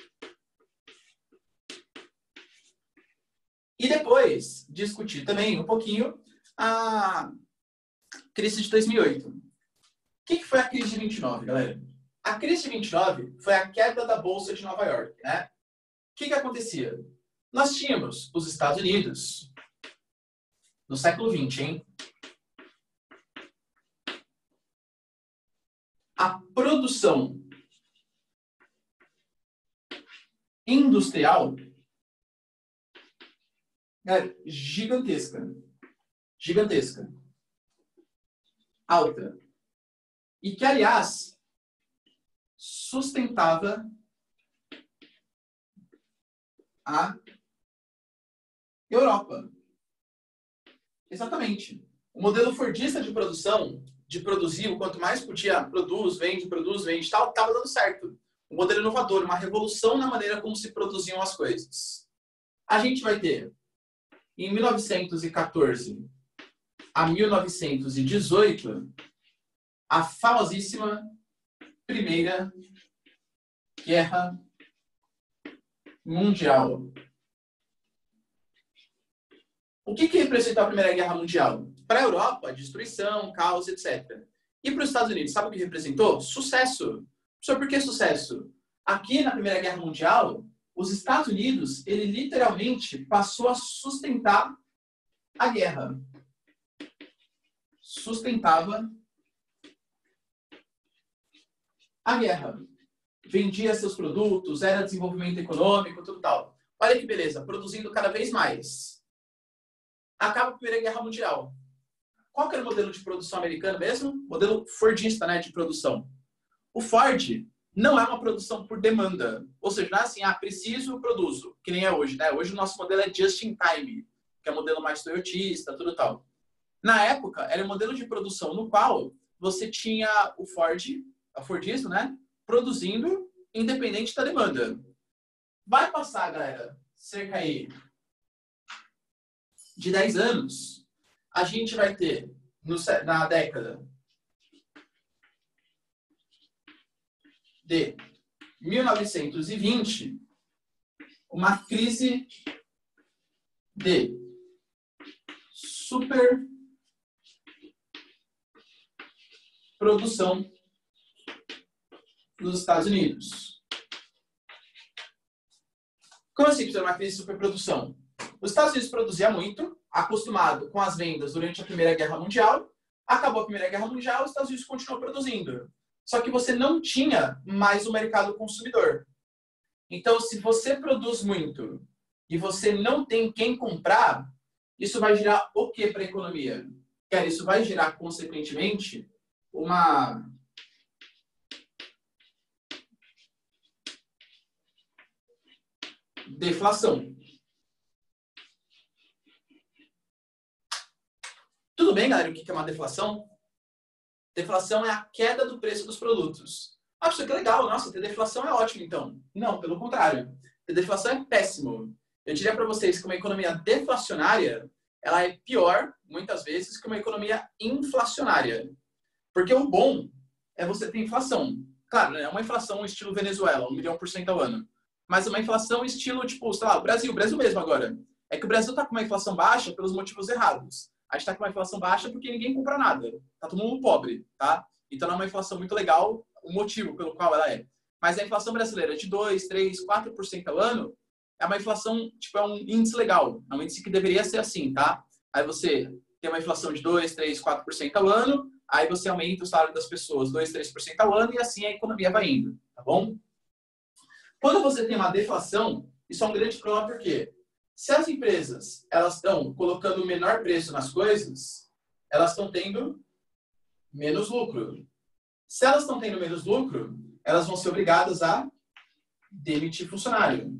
e depois discutir também um pouquinho a crise de 2008. O que foi a crise de 29, galera? A crise de 29 foi a queda da Bolsa de Nova York, né? O que acontecia? Nós tínhamos os Estados Unidos no século XX, hein? A produção industrial é gigantesca. Gigantesca. Alta. E que, aliás, sustentava a Europa. Exatamente. O modelo fordista de produção, de produzir o quanto mais podia, produz, vende, tal, estava dando certo. Um modelo inovador, uma revolução na maneira como se produziam as coisas. A gente vai ter, em 1914 a 1918, a famosíssima Primeira Guerra Mundial. O que representou a Primeira Guerra Mundial? Para a Europa, destruição, caos, etc. E para os Estados Unidos, sabe o que representou? Sucesso. Só por que sucesso? Aqui na Primeira Guerra Mundial, os Estados Unidos, ele literalmente passou a sustentar a guerra. Sustentava a guerra. Vendia seus produtos, era desenvolvimento econômico, tudo tal. Olha que beleza, produzindo cada vez mais. Acaba a Primeira Guerra Mundial. Qual que era o modelo de produção americano mesmo? Modelo fordista, né, de produção. O Ford não é uma produção por demanda. Ou seja, não é assim, preciso, produzo, que nem é hoje, né? Hoje o nosso modelo é just in time, que é o modelo mais toyotista, tudo tal. Na época, era um modelo de produção no qual você tinha o Ford, a Fordista, né, produzindo independente da demanda. Vai passar, galera, cerca aí de 10 anos, a gente vai ter, na década de 1920, uma crise de superprodução nos Estados Unidos. Como assim que é uma crise de superprodução? Os Estados Unidos produziam muito, acostumado com as vendas durante a Primeira Guerra Mundial. Acabou a Primeira Guerra Mundial, os Estados Unidos continuou produzindo. Só que você não tinha mais o mercado consumidor. Então, se você produz muito e você não tem quem comprar, isso vai gerar o que para a economia? Isso vai gerar, consequentemente, uma deflação. Tudo bem, galera? O que é uma deflação? Deflação é a queda do preço dos produtos. Isso aqui é legal. Nossa, ter deflação é ótimo, então. Não, pelo contrário. Ter deflação é péssimo. Eu diria para vocês que uma economia deflacionária, ela é pior, muitas vezes, que uma economia inflacionária. Porque o bom é você ter inflação. Claro, é uma inflação estilo Venezuela, 1 milhão% ao ano. Mas uma inflação estilo, tipo, sei lá, o Brasil mesmo agora. É que o Brasil está com uma inflação baixa pelos motivos errados. A gente está com uma inflação baixa porque ninguém compra nada. Tá todo mundo pobre, tá? Então não é uma inflação muito legal, o motivo pelo qual ela é. Mas a inflação brasileira de 2, 3, 4% ao ano é uma inflação, tipo, é um índice legal. É um índice que deveria ser assim, tá? Aí você tem uma inflação de 2, 3, 4% ao ano, aí você aumenta o salário das pessoas 2, 3% ao ano e assim a economia vai indo, tá bom? Quando você tem uma deflação, isso é um grande problema, por quê? Se as empresas elas estão colocando o menor preço nas coisas, elas estão tendo menos lucro. Se elas estão tendo menos lucro, elas vão ser obrigadas a demitir funcionário.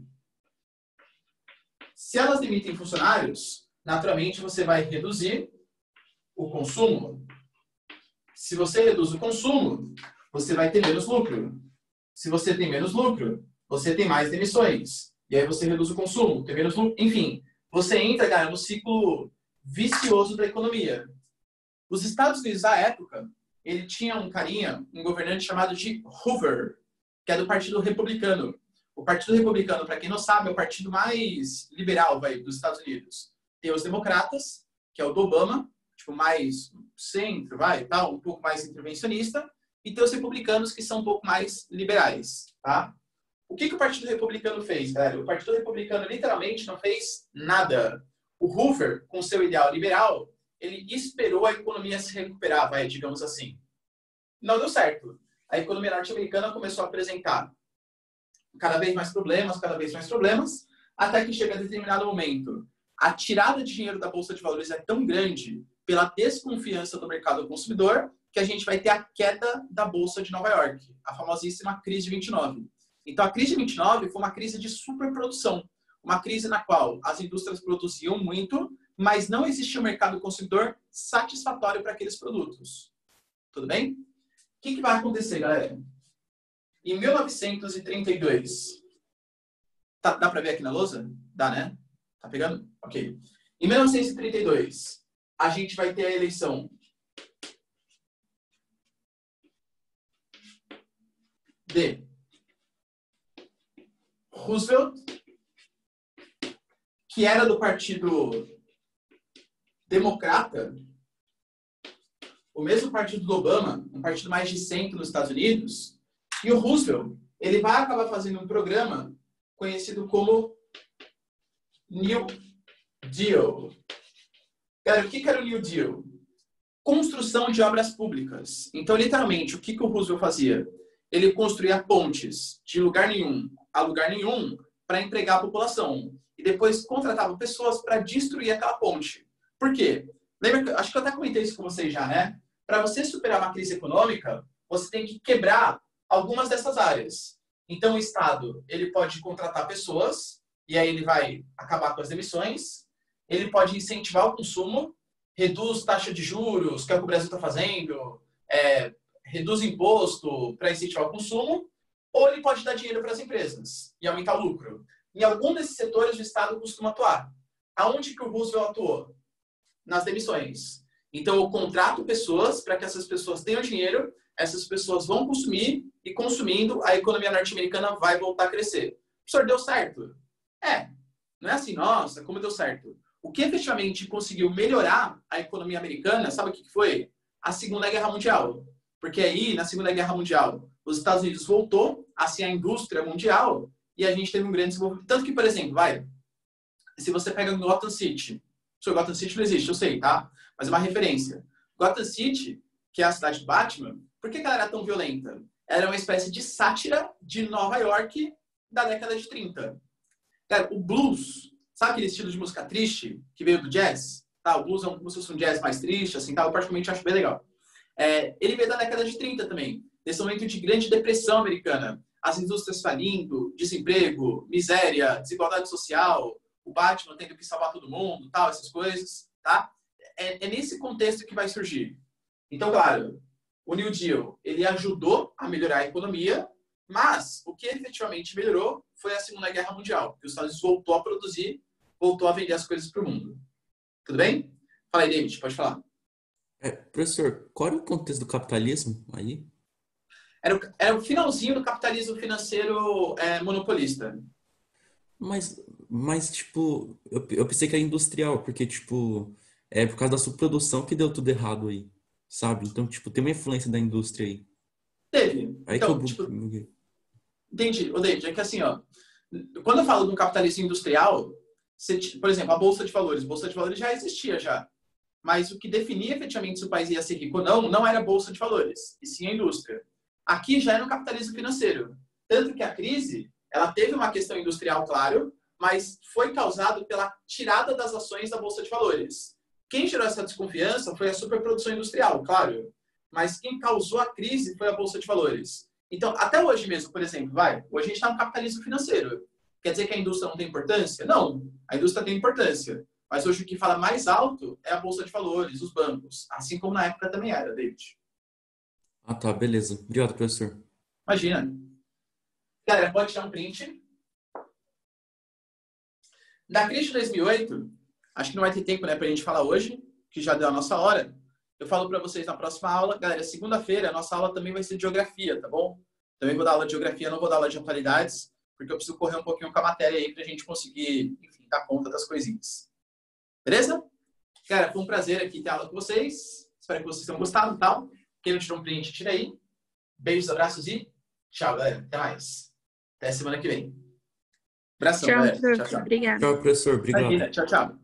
Se elas demitem funcionários, naturalmente você vai reduzir o consumo. Se você reduz o consumo, você vai ter menos lucro. Se você tem menos lucro, você tem mais emissões. E aí você reduz o consumo, tem menos lucro. Enfim, você entra, cara, no ciclo vicioso da economia. Os Estados Unidos, à época, ele tinha um carinha, um governante chamado de Hoover, que é do Partido Republicano. O Partido Republicano, para quem não sabe, é o partido mais liberal dos Estados Unidos. Tem os democratas, que é o do Obama, tipo, mais centro, tal, um pouco mais intervencionista, e tem os republicanos, que são um pouco mais liberais, tá? O que o Partido Republicano fez, galera? O Partido Republicano, literalmente, não fez nada. O Hoover, com seu ideal liberal, ele esperou a economia se recuperar, digamos assim. Não deu certo. A economia norte-americana começou a apresentar cada vez mais problemas, até que chega a determinado momento. A tirada de dinheiro da Bolsa de Valores é tão grande pela desconfiança do mercado consumidor que a gente vai ter a queda da Bolsa de Nova York, a famosíssima crise de 29. Então, a crise de 29 foi uma crise de superprodução, uma crise na qual as indústrias produziam muito, mas não existia um mercado consumidor satisfatório para aqueles produtos. Tudo bem? O que vai acontecer, galera? Em 1932, dá para ver aqui na lousa? Dá, né? Tá pegando? Ok. Em 1932, a gente vai ter a eleição de Roosevelt, que era do Partido Democrata, o mesmo partido do Obama, um partido mais de centro nos Estados Unidos, e o Roosevelt, ele vai acabar fazendo um programa conhecido como New Deal. Cara, o que era o New Deal? Construção de obras públicas. Então, literalmente, o que o Roosevelt fazia? Ele construía pontes de lugar nenhum a lugar nenhum para empregar a população. E depois contratava pessoas para destruir aquela ponte. Por quê? Lembra, acho que eu até comentei isso com vocês já, né? Para você superar uma crise econômica, você tem que quebrar algumas dessas áreas. Então, o Estado, ele pode contratar pessoas, e aí ele vai acabar com as emissões, ele pode incentivar o consumo, reduz taxa de juros, que é o que o Brasil está fazendo, reduz imposto para incentivar o consumo, ou ele pode dar dinheiro para as empresas e aumentar o lucro. Em algum desses setores, o Estado costuma atuar. Aonde que o Roosevelt atuou? Nas demissões. Então, eu contrato pessoas para que essas pessoas tenham dinheiro, essas pessoas vão consumir, e consumindo, a economia norte-americana vai voltar a crescer. Professor, deu certo? Não é assim, nossa, como deu certo. O que efetivamente conseguiu melhorar a economia americana, sabe o que foi? A Segunda Guerra Mundial. Porque aí, na Segunda Guerra Mundial, os Estados Unidos voltou a ser a indústria mundial e a gente teve um grande desenvolvimento. Tanto que, por exemplo, se você pega Gotham City, Gotham City não existe, eu sei, tá? Mas é uma referência. Gotham City, que é a cidade de Batman, por que ela era tão violenta? Era uma espécie de sátira de Nova York da década de 30. Cara, o blues, sabe aquele estilo de música triste que veio do jazz? Tá, o blues é como se fosse um jazz mais triste, assim, tá? Eu particularmente acho bem legal. Ele veio da década de 30 também, nesse momento de grande depressão americana. As indústrias falindo, desemprego, miséria, desigualdade social, o Batman tendo que salvar todo mundo, tal, essas coisas, tá? É nesse contexto que vai surgir. Então, claro, o New Deal, ele ajudou a melhorar a economia, mas o que efetivamente melhorou foi a Segunda Guerra Mundial, que os Estados Unidos voltou a produzir, voltou a vender as coisas para o mundo. Tudo bem? Fala aí, David, pode falar. Professor, qual era o contexto do capitalismo aí? Era o finalzinho do capitalismo financeiro monopolista. Mas tipo, eu pensei que era industrial, porque, tipo, é por causa da subprodução que deu tudo errado aí, sabe? Então, tipo, tem uma influência da indústria aí. Teve. Aí então, que eu... tipo, entendi. Ô, David, é que assim, ó, quando eu falo de um capitalismo industrial, por exemplo, a Bolsa de Valores. A Bolsa de Valores já existia já. Mas o que definia efetivamente se o país ia ser rico ou não era a Bolsa de Valores, e sim a indústria. Aqui já era um capitalismo financeiro. Tanto que a crise, ela teve uma questão industrial, claro, mas foi causado pela tirada das ações da Bolsa de Valores. Quem gerou essa desconfiança foi a superprodução industrial, claro. Mas quem causou a crise foi a Bolsa de Valores. Então, até hoje mesmo, por exemplo, hoje a gente está no capitalismo financeiro. Quer dizer que a indústria não tem importância? Não, a indústria tem importância. Mas hoje o que fala mais alto é a Bolsa de Valores, os bancos. Assim como na época também era, David. Ah, tá, beleza. Obrigado, professor. Imagina. Galera, pode tirar um print. Da crise de 2008, acho que não vai ter tempo, né, pra gente falar hoje, que já deu a nossa hora. Eu falo para vocês na próxima aula. Galera, segunda-feira a nossa aula também vai ser de geografia, tá bom? Também vou dar aula de geografia, não vou dar aula de atualidades, porque eu preciso correr um pouquinho com a matéria aí pra gente conseguir, enfim, dar conta das coisinhas. Beleza? Cara, foi um prazer aqui ter aula com vocês. Espero que vocês tenham gostado e tal. Quem não tirou um print, tira aí. Beijos, abraços e tchau, galera. Até mais. Até semana que vem. Abração, Tchau, galera. prof. Tchau, tchau. Obrigada. Tchau, professor. Obrigado. Imagina. Tchau, tchau.